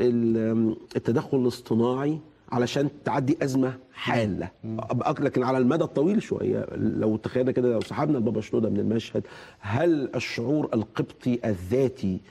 التدخل الاصطناعي علشان تعدي ازمه حاله، لكن على المدى الطويل شويه لو تخيلنا كده لو سحبنا البابا شنوده من المشهد، هل الشعور القبطي الذاتي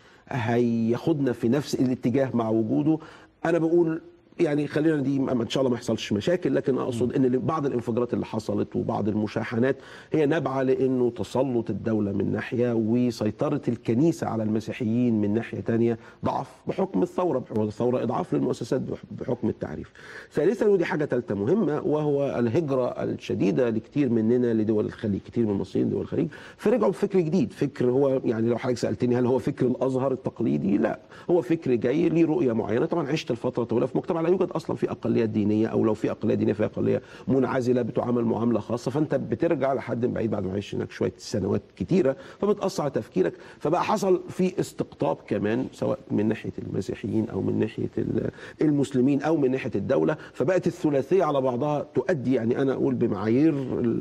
هياخدنا في نفس الاتجاه مع وجوده؟ انا بقول يعني خلينا دي ان شاء الله ما يحصلش مشاكل، لكن اقصد ان بعض الانفجارات اللي حصلت وبعض المشاحنات هي نابعه لانه تسلط الدوله من ناحيه وسيطره الكنيسه على المسيحيين من ناحيه ثانيه، ضعف بحكم الثوره، بحكم الثوره اضعاف للمؤسسات بحكم التعريف. ثالثا ودي حاجه ثالثه مهمه، وهو الهجره الشديده لكثير مننا لدول الخليج، كثير من المصريين دول الخليج فرجعوا بفكر جديد، فكر هو يعني لو حضرتك سالتني هل هو فكر الازهر التقليدي؟ لا، هو فكر جاي ليه رؤيه معينه. طبعا عشت الفتره طويله في مجتمع لا يوجد اصلا في اقليات دينيه، او لو في اقليه دينيه في اقليه منعزله بتعامل معامله خاصه، فانت بترجع لحد بعيد بعد ما عشت هناك شويه سنوات كتيره، فبتاثر على تفكيرك، فبقى حصل في استقطاب كمان سواء من ناحيه المسيحيين او من ناحيه المسلمين او من ناحيه الدوله، فبقت الثلاثيه على بعضها تؤدي يعني انا اقول بمعايير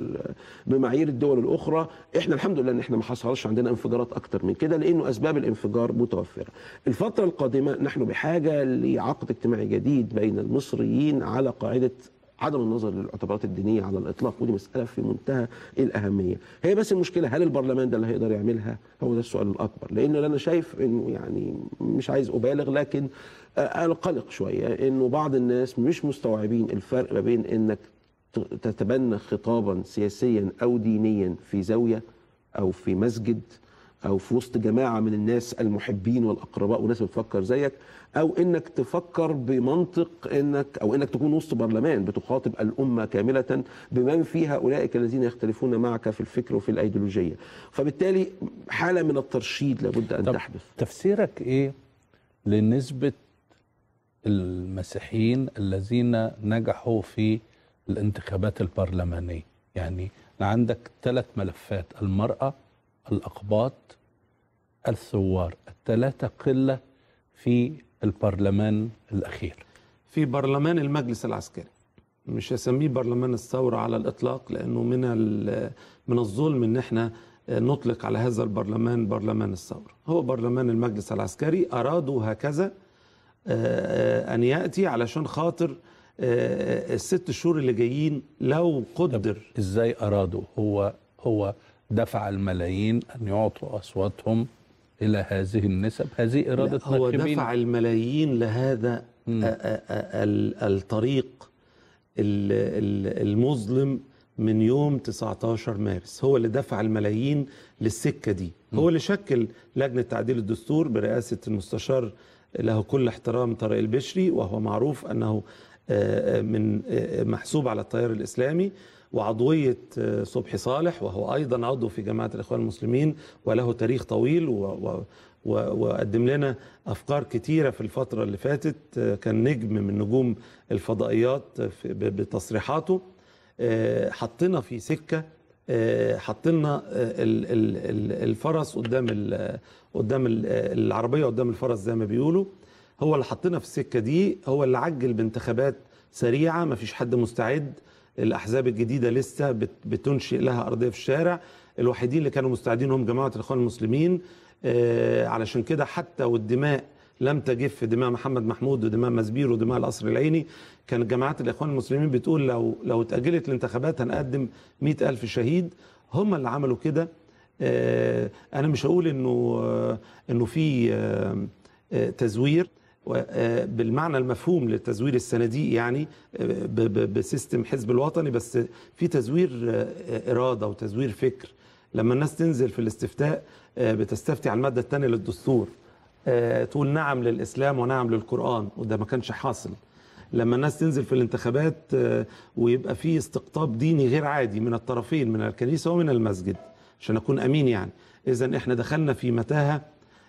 بمعايير الدول الاخرى احنا الحمد لله ان احنا ما حصلش عندنا انفجارات اكتر من كده، لانه اسباب الانفجار متوفره. الفتره القادمه نحن بحاجه لعقد اجتماعي جديد بين المصريين على قاعده عدم النظر للاعتبارات الدينيه على الاطلاق، ودي مساله في منتهى الاهميه. هي بس المشكله هل البرلمان ده اللي هيقدر يعملها؟ هو ده السؤال الاكبر، لان انا شايف انه يعني مش عايز ابالغ لكن انا قلق شويه انه بعض الناس مش مستوعبين الفرق ما بين انك تتبنى خطابا سياسيا او دينيا في زاويه او في مسجد او في وسط جماعه من الناس المحبين والاقرباء وناس بتفكر زيك، او انك تفكر بمنطق انك او انك تكون وسط برلمان بتخاطب الامه كامله بمن فيها اولئك الذين يختلفون معك في الفكر وفي الايديولوجيه. فبالتالي حاله من الترشيد لابد ان تحدث. تفسيرك ايه لنسبه المسيحيين الذين نجحوا في الانتخابات البرلمانيه؟ يعني عندك ثلاث ملفات: المراه، الأقباط، الثوار، الثلاثة قلة في البرلمان الأخير. في برلمان المجلس العسكري، مش هسميه برلمان الثورة على الإطلاق، لأنه من من الظلم إن احنا نطلق على هذا البرلمان برلمان الثورة. هو برلمان المجلس العسكري أرادوا هكذا أن يأتي علشان خاطر الست شهور اللي جايين لو قدر. إزاي أرادوا؟ هو هو دفع الملايين أن يعطوا أصواتهم إلى هذه النسب. هذه إرادة هو ناخبين. دفع الملايين لهذا الطريق المظلم من يوم تسعة عشر مارس. هو اللي دفع الملايين للسكة دي. هو اللي شكل لجنة تعديل الدستور برئاسة المستشار له كل احترام طارق البشري، وهو معروف أنه من محسوب على التيار الإسلامي، وعضوية صبحي صالح وهو أيضا عضو في جماعة الإخوان المسلمين وله تاريخ طويل وقدم لنا أفكار كتيرة في الفترة اللي فاتت. كان نجم من نجوم الفضائيات بتصريحاته. حطنا في سكة، حطنا الفرس قدام قدام العربية قدام الفرس زي ما بيقولوا. هو اللي حطنا في السكة دي، هو اللي عجل بانتخابات سريعة، ما فيش حد مستعد. الأحزاب الجديدة لسه بتنشئ لها أرضية في الشارع. الوحيدين اللي كانوا مستعدين هم جماعة الإخوان المسلمين. آه علشان كده حتى والدماء لم تجف، دماء محمد محمود ودماء مسبير ودماء القصر العيني، كانت جماعات الإخوان المسلمين بتقول لو لو اتأجلت الانتخابات هنقدم مئة ألف شهيد. هم اللي عملوا كده. آه أنا مش هقول إنه آه إنه في آه آه تزوير بالمعنى المفهوم للتزوير الصناديق، يعني بسيستم حزب الوطني، بس في تزوير إرادة وتزوير فكر. لما الناس تنزل في الاستفتاء بتستفتي على المادة الثانية للدستور، تقول نعم للإسلام ونعم للقرآن، وده ما كانش حاصل. لما الناس تنزل في الانتخابات ويبقى في استقطاب ديني غير عادي من الطرفين، من الكنيسة ومن المسجد، عشان أكون أمين يعني. إذن إحنا دخلنا في متاهة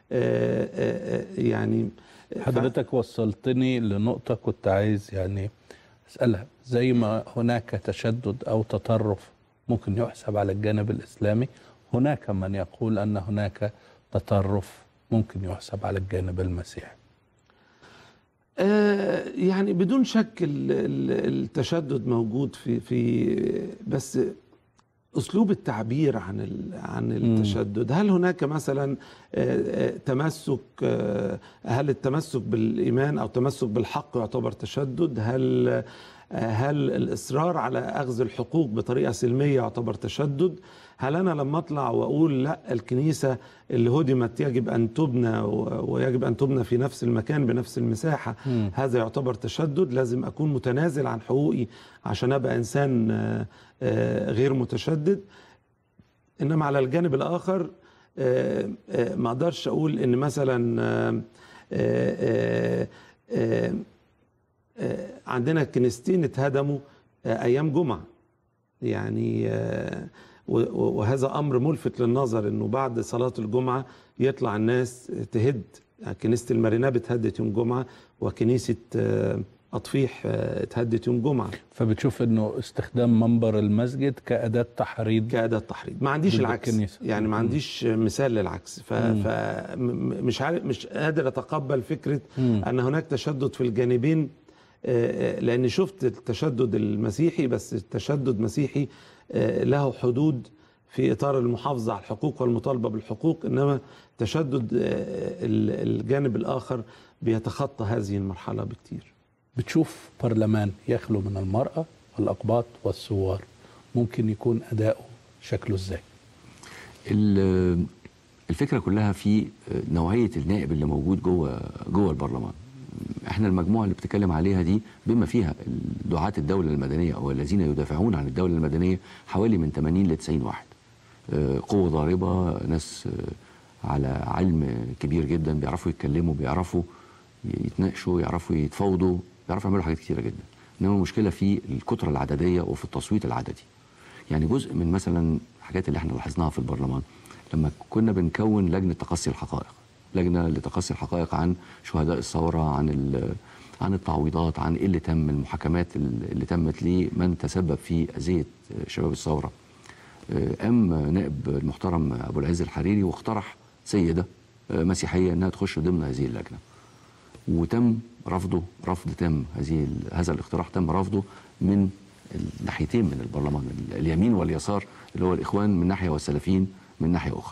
يعني. حضرتك وصلتني لنقطة كنت عايز يعني أسألها. زي ما هناك تشدد أو تطرف ممكن يحسب على الجانب الإسلامي، هناك من يقول أن هناك تطرف ممكن يحسب على الجانب المسيحي. آه يعني بدون شك التشدد موجود في في بس أسلوب التعبير عن عن التشدد. هل هناك مثلا تمسك، هل التمسك بالإيمان أو التمسك بالحق يعتبر تشدد؟ هل هل الإصرار على أخذ الحقوق بطريقة سلمية يعتبر تشدد؟ هل أنا لما أطلع وأقول لا الكنيسة اللي هدمت يجب أن تبنى ويجب أن تبنى في نفس المكان بنفس المساحة، م. هذا يعتبر تشدد؟ لازم أكون متنازل عن حقوقي عشان أبقى إنسان غير متشدد. إنما على الجانب الآخر ما أقدرش أقول إن مثلا عندنا كنيستين اتهدموا أيام جمعة يعني، وهذا أمر ملفت للنظر إنه بعد صلاة الجمعة يطلع الناس تهد. كنيسة المارينا اتهدت يوم جمعة، وكنيسة أطفيح اتهدت يوم جمعة. فبتشوف إنه استخدام منبر المسجد كأداة تحريض كأداة تحريض. ما عنديش العكس الكنيسة. يعني ما عنديش مثال للعكس. فمش عارف، مش قادر أتقبل فكرة مم. أن هناك تشدد في الجانبين، لأني شفت التشدد المسيحي، بس التشدد مسيحي له حدود في إطار المحافظة على الحقوق والمطالبة بالحقوق، إنما تشدد الجانب الآخر بيتخطى هذه المرحلة بكتير. بتشوف برلمان يخلو من المرأة، الأقباط والثوار ممكن يكون أداؤه شكله إزاي؟ الفكرة كلها في نوعية النائب اللي موجود جوه جوه البرلمان. احنا المجموعة اللي بتتكلم عليها دي بما فيها دعاة الدولة المدنية أو الذين يدافعون عن الدولة المدنية حوالي من ثمانين ل تسعين واحد. قوة ضاربة، ناس على علم كبير جدا، بيعرفوا يتكلموا، بيعرفوا يتناقشوا، يعرفوا يتفاوضوا، بيعرفوا يعملوا حاجات كتيرة جدا. إنما المشكلة في الكترة العددية وفي التصويت العددي. يعني جزء من مثلا الحاجات اللي احنا لاحظناها في البرلمان لما كنا بنكون لجنة تقصي الحقائق، لجنة لتقصي الحقائق عن شهداء الثورة، عن عن التعويضات، عن ايه اللي تم، المحاكمات اللي تمت لمن تسبب في أذية شباب الثورة. قام نائب المحترم أبو العز الحريري واقترح سيدة مسيحية انها تخش ضمن هذه اللجنة، وتم رفضه رفض تام. هذه هذا الاقتراح تم رفضه من الناحيتين من البرلمان، اليمين واليسار، اللي هو الإخوان من ناحية والسلفيين من ناحية أخرى.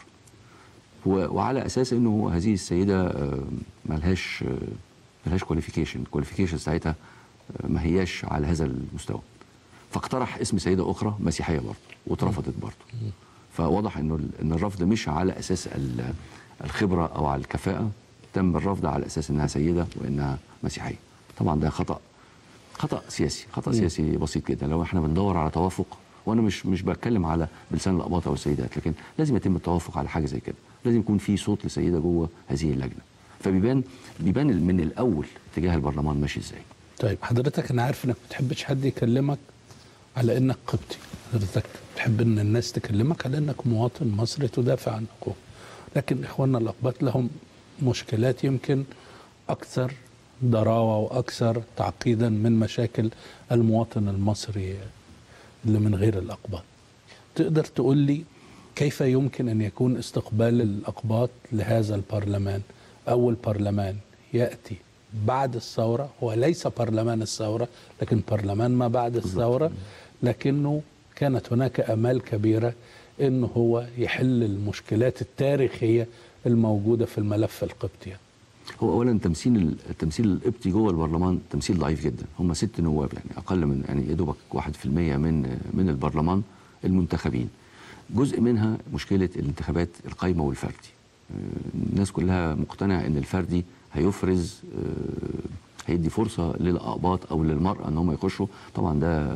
وعلى أساس أنه هذه السيدة ملهاش ملهاش كواليفيكيشن، كواليفيكيشن ساعتها ما هياش على هذا المستوى. فاقترح اسم سيدة أخرى مسيحية برضه واترفضت برضه. فواضح أنه أن الرفض مش على أساس الخبرة أو على الكفاءة، تم الرفض على أساس أنها سيدة وأنها مسيحية. طبعا ده خطأ خطأ سياسي، خطأ سياسي بسيط جدا. لو احنا بندور على توافق، وانا مش مش بتكلم على بلسان الأقباط او السيدات، لكن لازم يتم التوافق على حاجه زي كده، لازم يكون في صوت لسيده جوه هذه اللجنه. فبيبان بيبان من الاول اتجاه البرلمان ماشي ازاي. طيب حضرتك انا عارف انك ما بتحبش حد يكلمك على انك قبطي، حضرتك بتحب ان الناس تكلمك على انك مواطن مصري تدافع عن حقوقك، لكن اخواننا الأقباط لهم مشكلات يمكن اكثر ضراوه واكثر تعقيدا من مشاكل المواطن المصري اللي من غير الأقباط. تقدر تقول لي كيف يمكن أن يكون استقبال الأقباط لهذا البرلمان؟ أول برلمان يأتي بعد الثورة، هو ليس برلمان الثورة لكن برلمان ما بعد الثورة، لكنه كانت هناك آمال كبيرة أنه هو يحل المشكلات التاريخية الموجودة في الملف القبطي. هو اولا تمثيل التمثيل القبطي جوه البرلمان تمثيل ضعيف جدا. هم ست نواب، يعني اقل من يعني يا دوبك واحد في المية من من البرلمان المنتخبين. جزء منها مشكله الانتخابات القايمه والفردي. الناس كلها مقتنعه ان الفردي هيفرز، هيدي فرصه للاقباط او للمراه ان هم يخشوا. طبعا ده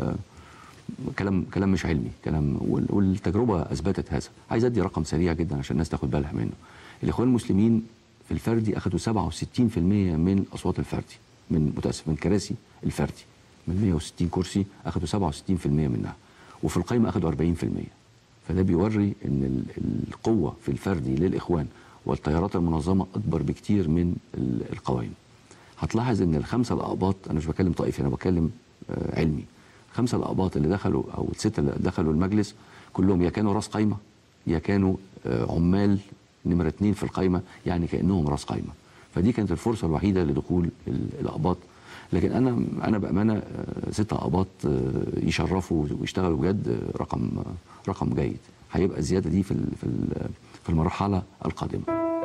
كلام كلام مش علمي، كلام والتجربه اثبتت هذا. عايز ادي رقم سريع جدا عشان الناس تاخد بالها منه. الاخوان المسلمين في الفردي اخذوا سبعة وستين في المية من اصوات الفردي، من متاسف من كراسي الفردي، من مية وستين كرسي اخذوا سبعة وستين في المية منها، وفي القايمه اخذوا أربعين في المية. فده بيوري ان القوه في الفردي للاخوان والتيارات المنظمه اكبر بكتير من القوائم. هتلاحظ ان الخمسه الاقباط، انا مش بتكلم طائفي، انا بتكلم علمي، الخمسه الاقباط اللي دخلوا او السته اللي دخلوا المجلس كلهم يا كانوا راس قايمه يا كانوا عمال نمرة اتنين في القايمة، يعني كأنهم راس قايمة. فدي كانت الفرصة الوحيدة لدخول الأقباط. لكن أنا أنا بأمانة ستة أقباط يشرفوا ويشتغلوا بجد رقم رقم جيد. هيبقى الزيادة دي في في المرحلة القادمة.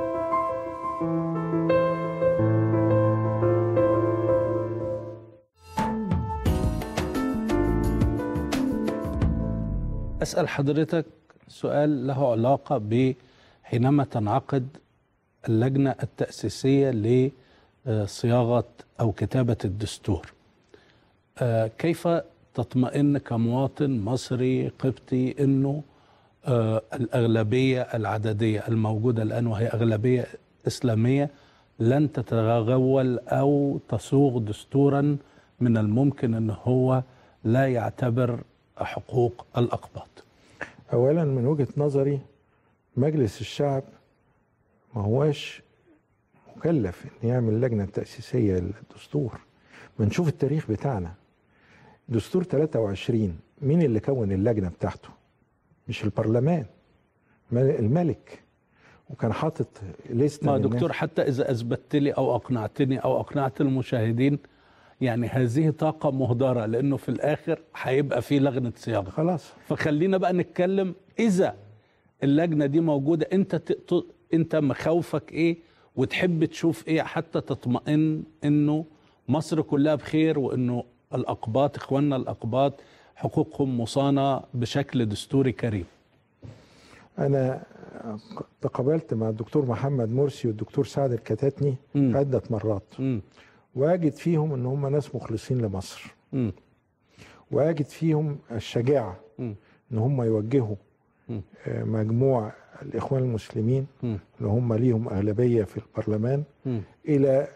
أسأل حضرتك سؤال له علاقة ب حينما تنعقد اللجنة التأسيسية لصياغة أو كتابة الدستور، كيف تطمئن كمواطن مصري قبطي أنه الأغلبية العددية الموجودة الآن وهي أغلبية إسلامية لن تتغول أو تصوغ دستورا من الممكن أنه هو لا يعتبر حقوق الأقباط؟ أولا من وجهة نظري مجلس الشعب ما هواش مكلف ان يعمل لجنه تاسيسيه للدستور. بنشوف التاريخ بتاعنا، دستور ثلاثة وعشرين مين اللي كون اللجنه بتاعته؟ مش البرلمان، الملك، وكان حاطط لسته. ما دكتور حتى اذا اثبتت لي او اقنعتني او اقنعت المشاهدين، يعني هذه طاقه مهدره، لانه في الاخر هيبقى في لجنه صياغه. خلاص، فخلينا بقى نتكلم اذا اللجنه دي موجوده، انت ت... انت مخاوفك ايه وتحب تشوف ايه حتى تطمئن انه مصر كلها بخير وانه الأقباط إخواننا الأقباط حقوقهم مصانة بشكل دستوري كريم؟ أنا تقابلت مع الدكتور محمد مرسي والدكتور سعد الكتاتني م. عدة مرات م. وأجد فيهم أن هم ناس مخلصين لمصر م. وأجد فيهم الشجاعة م. أن هم يوجهوا م. مجموع الإخوان المسلمين م. اللي هم ليهم أغلبية في البرلمان م. إلى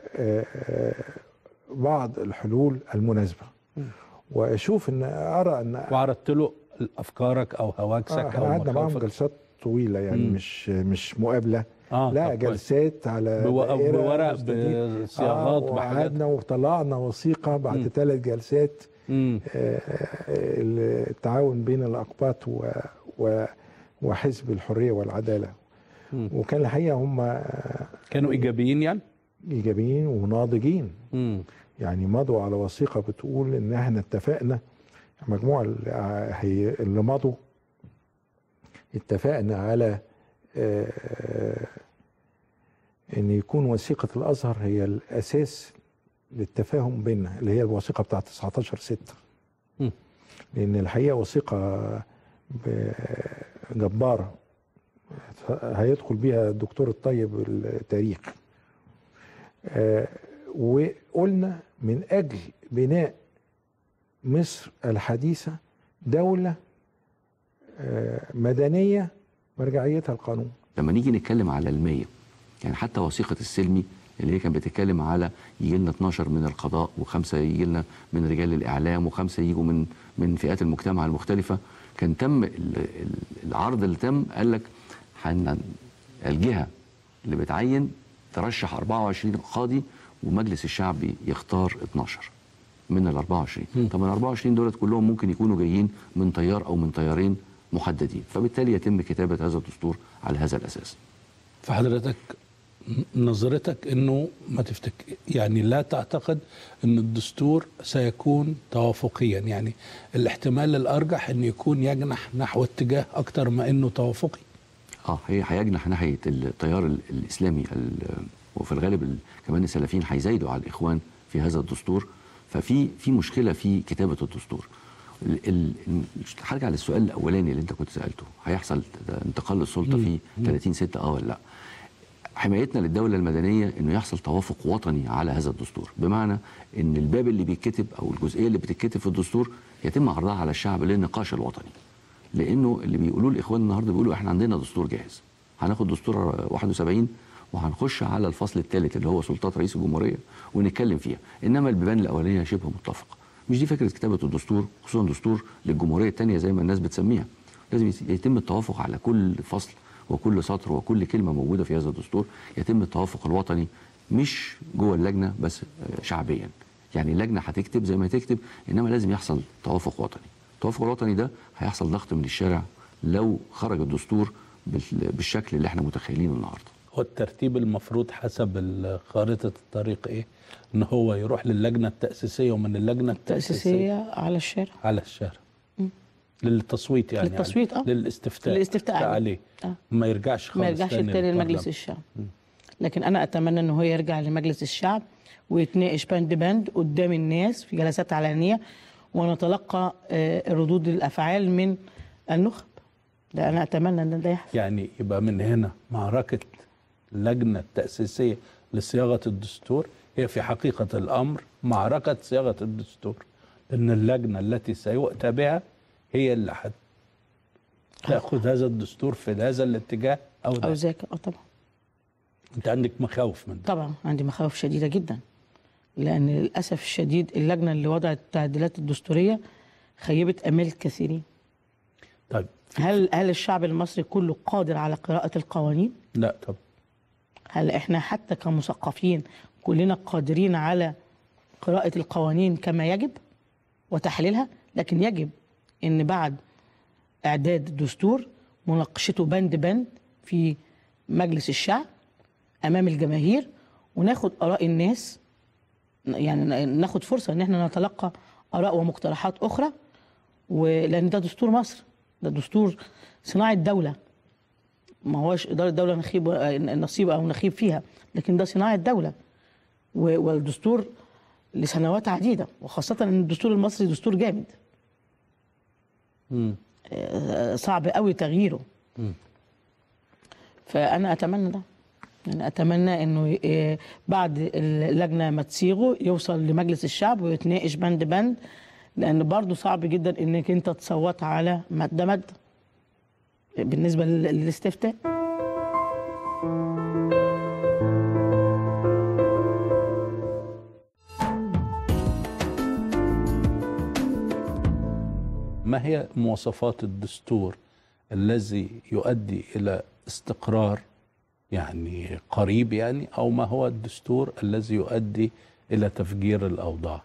بعض الحلول المناسبة م. وأشوف أن أرى أن وعرضت له أفكارك أو هواجسك آه أو قعدنا معاهم جلسات طويلة يعني مم. مش مش مقابلة آه لا جلسات على بورق بصياغات آه وقعدنا وطلعنا وثيقة بعد ثلاث جلسات آه التعاون بين الأقباط و و وحزب الحرية والعدالة مم. وكان الحقيقة هم كانوا إيجابيين يعني؟ إيجابيين وناضجين مم. يعني مضوا على وثيقة بتقول إن احنا اتفقنا مجموعة اللي مضوا اتفقنا على ان يكون وثيقة الازهر هي الاساس للتفاهم بيننا اللي هي الوثيقة بتاعت تسعتاشر ستة لان الحقيقة وثيقة جبارة هيدخل بيها الدكتور الطيب التاريخ وقلنا من اجل بناء مصر الحديثة دولة مدنية مرجعيتها القانون. لما نيجي نتكلم على المية يعني حتى وثيقة السلمي اللي هي كانت بتتكلم على يجي لنا اتناشر من القضاء وخمسة يجي لنا من رجال الإعلام وخمسة يجوا من من فئات المجتمع المختلفة، كان تم العرض اللي تم قال لك الجهة اللي بتعين ترشح أربعة وعشرين قاضي ومجلس الشعب يختار اتناشر من ال أربعة وعشرين. طب ال أربعة وعشرين دولت كلهم ممكن يكونوا جايين من تيار او من تيارين محددين، فبالتالي يتم كتابه هذا الدستور على هذا الاساس. فحضرتك نظرتك انه ما تفتك يعني لا تعتقد ان الدستور سيكون توافقيا، يعني الاحتمال الارجح انه يكون يجنح نحو اتجاه اكتر ما انه توافقي؟ اه هي هيجنح ناحيه التيار الاسلامي وفي الغالب كمان السلفيين هيزايدوا على الاخوان في هذا الدستور، ففي في مشكله في كتابه الدستور. هرجع للسؤال الاولاني اللي انت كنت سالته، هيحصل انتقال للسلطه في ثلاثين ستة اه ولا لا؟ حمايتنا للدوله المدنيه انه يحصل توافق وطني على هذا الدستور، بمعنى ان الباب اللي بيتكتب او الجزئيه اللي بتتكتب في الدستور يتم عرضها على الشعب للنقاش الوطني. لانه اللي بيقولوه الاخوان النهارده بيقولوا احنا عندنا دستور جاهز، هناخد دستور واحد وسبعين وهنخش على الفصل الثالث اللي هو سلطات رئيس الجمهوريه ونتكلم فيها، انما البيبان الاولانيه شبه متفقه. مش دي فكره كتابه الدستور، خصوصا دستور للجمهوريه الثانيه زي ما الناس بتسميها. لازم يتم التوافق على كل فصل وكل سطر وكل كلمه موجوده في هذا الدستور، يتم التوافق الوطني مش جوه اللجنه بس شعبيا. يعني اللجنه هتكتب زي ما هتكتب، انما لازم يحصل توافق وطني. التوافق الوطني ده هيحصل ضغط من الشارع لو خرج الدستور بالشكل اللي احنا متخيلينه النهارده. هو الترتيب المفروض حسب خارطة الطريق ايه؟ ان هو يروح للجنة التأسيسية ومن اللجنة التأسيسية على الشارع على الشارع م. للتصويت يعني للتصويت اه للاستفتاء للاستفتاء عليه آه. ما يرجعش خالص ما يرجعش تاني لمجلس الشعب. م. لكن انا اتمنى ان هو يرجع لمجلس الشعب ويتناقش بند بند قدام الناس في جلسات علنية ونتلقى ردود الافعال من النخب. ده انا اتمنى ان ده يحصل. يعني يبقى من هنا معركة اللجنة التأسيسية لصياغة الدستور هي في حقيقة الأمر معركة صياغة الدستور، لأن اللجنة التي سيؤتى بها هي اللي هتأخذ هذا الدستور في هذا الاتجاه أو أو ذاك. أه طبعا. أنت عندك مخاوف من ده؟ طبعا عندي مخاوف شديدة جدا، لأن للأسف الشديد اللجنة اللي وضعت التعديلات الدستورية خيبت آمال الكثيرين. طيب هل هل الشعب المصري كله قادر على قراءة القوانين؟ لا طبعا. هل احنا حتى كمثقفين كلنا قادرين على قراءة القوانين كما يجب وتحليلها؟ لكن يجب ان بعد اعداد الدستور مناقشته بند بند في مجلس الشعب امام الجماهير، وناخد اراء الناس، يعني ناخد فرصة ان احنا نتلقى اراء ومقترحات اخرى، ولان ده دستور مصر، ده دستور صناعة دولة، ما هوش إدارة دولة نخيب نصيب أو نخيب فيها، لكن ده صناعة دولة. والدستور لسنوات عديده، وخاصه ان الدستور المصري دستور جامد. مم. آه، صعب قوي تغييره. مم. فانا اتمنى ده، يعني اتمنى انه آه، بعد اللجنه ما تصيغه يوصل لمجلس الشعب ويتناقش بند بند، لان برضو صعب جدا انك انت تصوت على ماده ماده بالنسبه للاستفتاء. ما هي مواصفات الدستور الذي يؤدي إلى استقرار يعني قريب، يعني أو ما هو الدستور الذي يؤدي إلى تفجير الأوضاع؟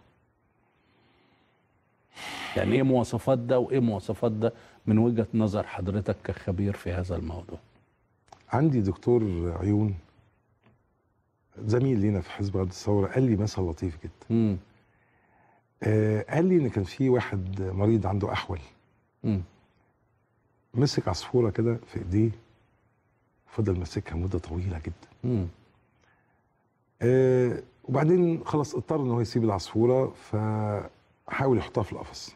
يعني إيه مواصفات ده وإيه مواصفات ده من وجهة نظر حضرتك كخبير في هذا الموضوع؟ عندي دكتور عيون زميل لينا في حزب غد الثورة قال لي مثل لطيف جدا. مم. آه قال لي ان كان في واحد مريض عنده احول. مم. مسك عصفوره كده في ايديه وفضل ماسكها مده طويله جدا. مم. آه وبعدين خلاص اضطر ان هو يسيب العصفوره، فحاول يحطها في القفص،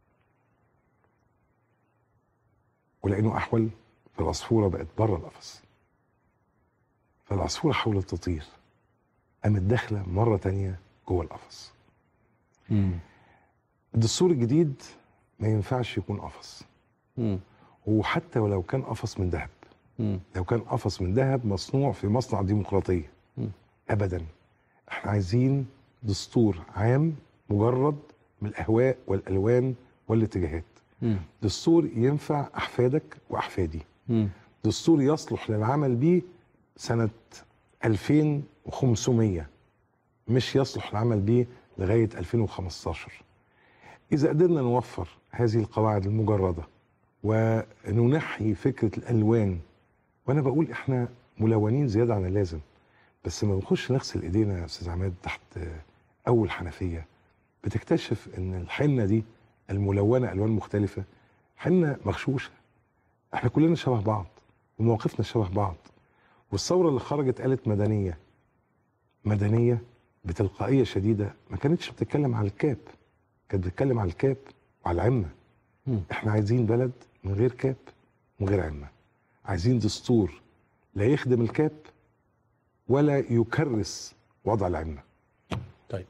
ولانه احول فالعصفوره بقت بره القفص، فالعصفوره حاولت تطير، قامت داخله مره تانية جوه القفص. مم. الدستور الجديد ما ينفعش يكون قفص، وحتى ولو كان قفص من ذهب، لو كان قفص من ذهب مصنوع في مصنع ديمقراطيه، مم. ابدا. احنا عايزين دستور عام مجرد من الاهواء والالوان والاتجاهات. مم. دستور ينفع احفادك واحفادي. مم. دستور يصلح للعمل بيه سنه ألفين وخمسمية، مش يصلح العمل بيه لغايه ألفين وخمستاشر. اذا قدرنا نوفر هذه القواعد المجرده وننحي فكره الالوان، وانا بقول احنا ملونين زياده عن اللازم، بس لما بنخش نغسل ايدينا يا استاذ عماد تحت اول حنفيه بتكتشف ان الحنه دي الملونه الوان مختلفه حنه مغشوشه. احنا كلنا شبه بعض ومواقفنا شبه بعض، والثوره اللي خرجت قالت مدنيه مدنيه بتلقائيه شديده، ما كانتش بتتكلم على الكاب، كانت بتتكلم على الكاب وعلى العمه. احنا عايزين بلد من غير كاب ومن غير عمه، عايزين دستور لا يخدم الكاب ولا يكرس وضع العمه. طيب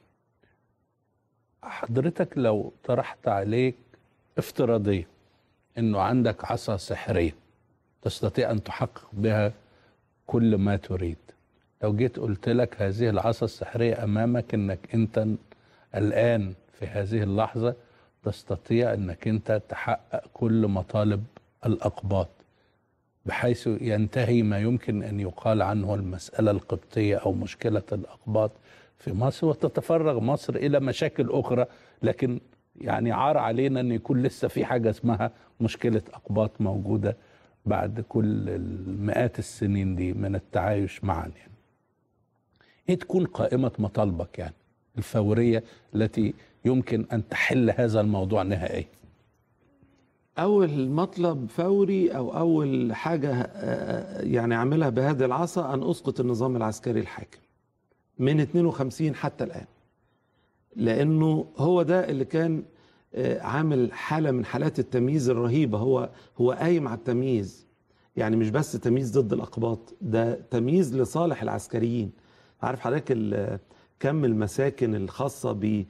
حضرتك لو طرحت عليك افتراضية انه عندك عصا سحرية تستطيع ان تحقق بها كل ما تريد، لو جيت قلت لك هذه العصا السحرية امامك انك انت الان في هذه اللحظة تستطيع انك انت تحقق كل مطالب الاقباط بحيث ينتهي ما يمكن ان يقال عنه المسألة القبطية او مشكلة الاقباط في مصر، وتتفرغ مصر الى مشاكل اخرى، لكن يعني عار علينا ان يكون لسه في حاجة اسمها مشكلة اقباط موجودة بعد كل المئات السنين دي من التعايش معا. يعني ايه تكون قائمة مطالبك يعني الفورية التي يمكن ان تحل هذا الموضوع نهائيا؟ أول مطلب فوري أو أول حاجة يعني أعملها بهذه العصا أن أسقط النظام العسكري الحاكم من اتنين وخمسين حتى الآن، لأنه هو ده اللي كان عامل حالة من حالات التمييز الرهيبة. هو هو قايم على التمييز، يعني مش بس تمييز ضد الأقباط، ده تمييز لصالح العسكريين. عارف حضرتك كم المساكن الخاصة ب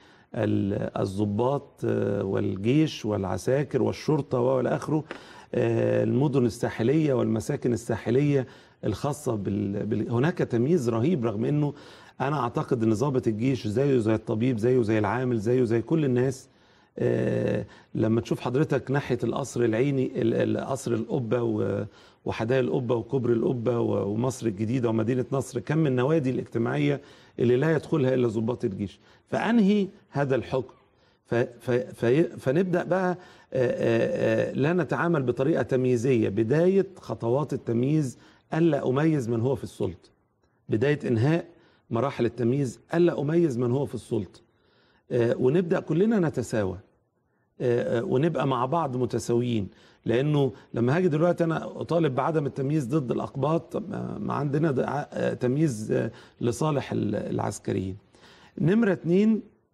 الضباط والجيش والعساكر والشرطة والى اخره، المدن الساحلية والمساكن الساحلية الخاصة بال... بال... هناك تمييز رهيب، رغم انه انا اعتقد ان ضابط الجيش زيه زي الطبيب، زيه زي العامل، زيه زي كل الناس. آه لما تشوف حضرتك ناحية القصر العيني، قصر القبة وحدائق القبة وكوبري القبة ومصر الجديدة ومدينة نصر، كم من النوادي الاجتماعية اللي لا يدخلها إلا ضباط الجيش. فأنهي هذا الحكم، ف ف ف فنبدأ بقى آآ آآ لا نتعامل بطريقة تمييزية. بداية خطوات التمييز ألا أميز من هو في السلطة، بداية إنهاء مراحل التمييز ألا أميز من هو في السلطة، ونبدأ كلنا نتساوى ونبقى مع بعض متساويين. لأنه لما هاجي دلوقتي أنا أطالب بعدم التمييز ضد الأقباط، ما عندنا تمييز لصالح العسكريين. نمرة اتنين،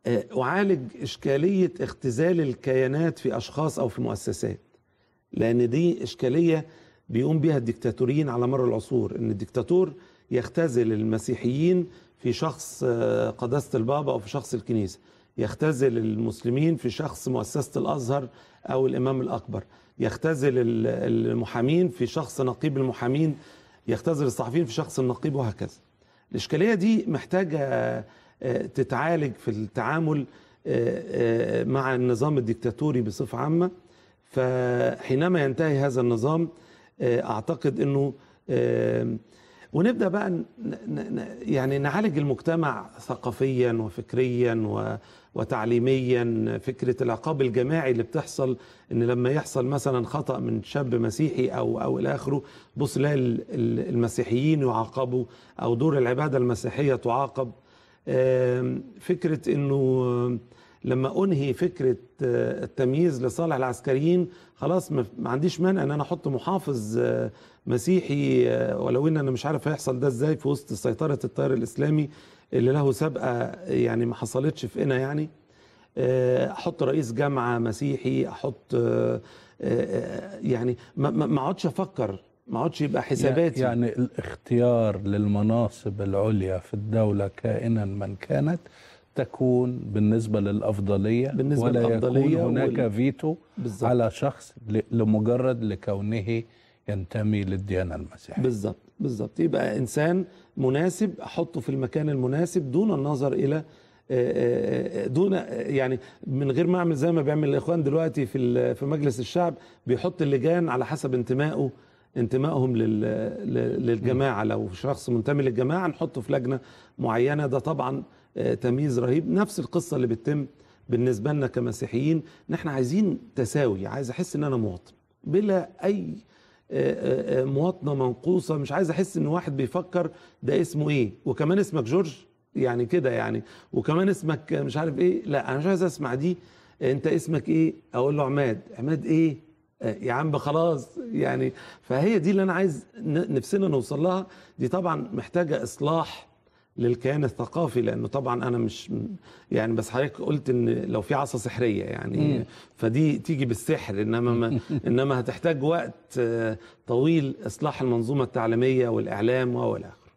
أعالج إشكالية اختزال الكيانات في أشخاص أو في مؤسسات، لأن دي إشكالية بيقوم بها الديكتاتوريين على مر العصور، إن الديكتاتور يختزل المسيحيين في شخص قداسة البابا أو في شخص الكنيسة، يختزل المسلمين في شخص مؤسسة الأزهر أو الإمام الأكبر، يختزل المحامين في شخص نقيب المحامين، يختزل الصحفيين في شخص النقيب، وهكذا. الإشكالية دي محتاجة تتعالج في التعامل مع النظام الديكتاتوري بصفة عامة. فحينما ينتهي هذا النظام أعتقد أنه ونبدأ بقى يعني نعالج المجتمع ثقافيا وفكريا وتعليميا. فكرة العقاب الجماعي اللي بتحصل، ان لما يحصل مثلا خطأ من شاب مسيحي او او الى اخره، بص لا المسيحيين يعاقبوا او دور العبادة المسيحية تعاقب. فكرة انه لما انهي فكرة التمييز لصالح العسكريين، خلاص ما عنديش مانع ان انا احط محافظ مسيحي، ولو ان انا مش عارف هيحصل ده ازاي في وسط سيطرة التيار الاسلامي اللي له سابقة يعني ما حصلتش في قنا. يعني احط رئيس جامعة مسيحي، احط يعني ما اقعدش افكر، ما اقعدش يبقى حساباتي. يعني الاختيار للمناصب العليا في الدولة كائنا من كانت تكون بالنسبة للأفضلية، بالنسبة ولا للأفضلية يكون هناك وال... فيتو بالزبط. على شخص لمجرد لكونه ينتمي للديانة المسيحية. بالضبط بالضبط. يبقى إنسان مناسب أحطه في المكان المناسب دون النظر إلى دون يعني من غير ما أعمل زي ما بيعمل الإخوان دلوقتي في في مجلس الشعب، بيحط اللجان على حسب انتمائه انتمائهم للجماعة. لو شخص منتمي للجماعة نحطه في لجنة معينة. ده طبعا تمييز رهيب. نفس القصة اللي بتتم بالنسبة لنا كمسيحيين، ان احنا عايزين تساوي، عايز احس ان انا مواطن بلا اي مواطنة منقوصة. مش عايز احس ان واحد بيفكر ده اسمه ايه، وكمان اسمك جورج يعني كده يعني، وكمان اسمك مش عارف ايه. لا انا مش عايز اسمع دي. انت اسمك ايه؟ اقول له عماد. عماد ايه يا عم؟ خلاص يعني. فهي دي اللي انا عايز نفسنا نوصل لها. دي طبعا محتاجة اصلاح للكيان الثقافي، لانه طبعا انا مش يعني، بس حضرتك قلت ان لو في عصا سحريه يعني، مم. فدي تيجي بالسحر، انما ما انما هتحتاج وقت طويل اصلاح المنظومه التعليميه والاعلام والى اخره.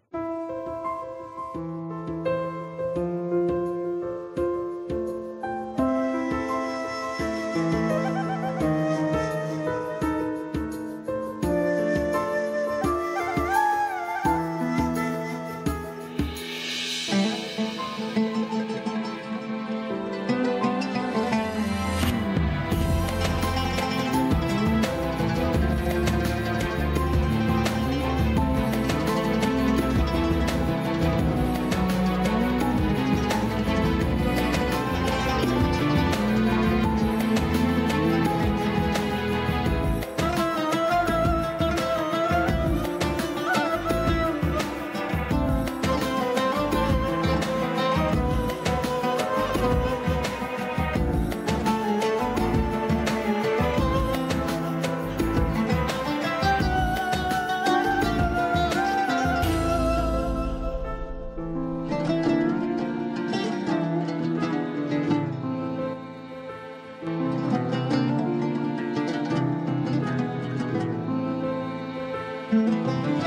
thank you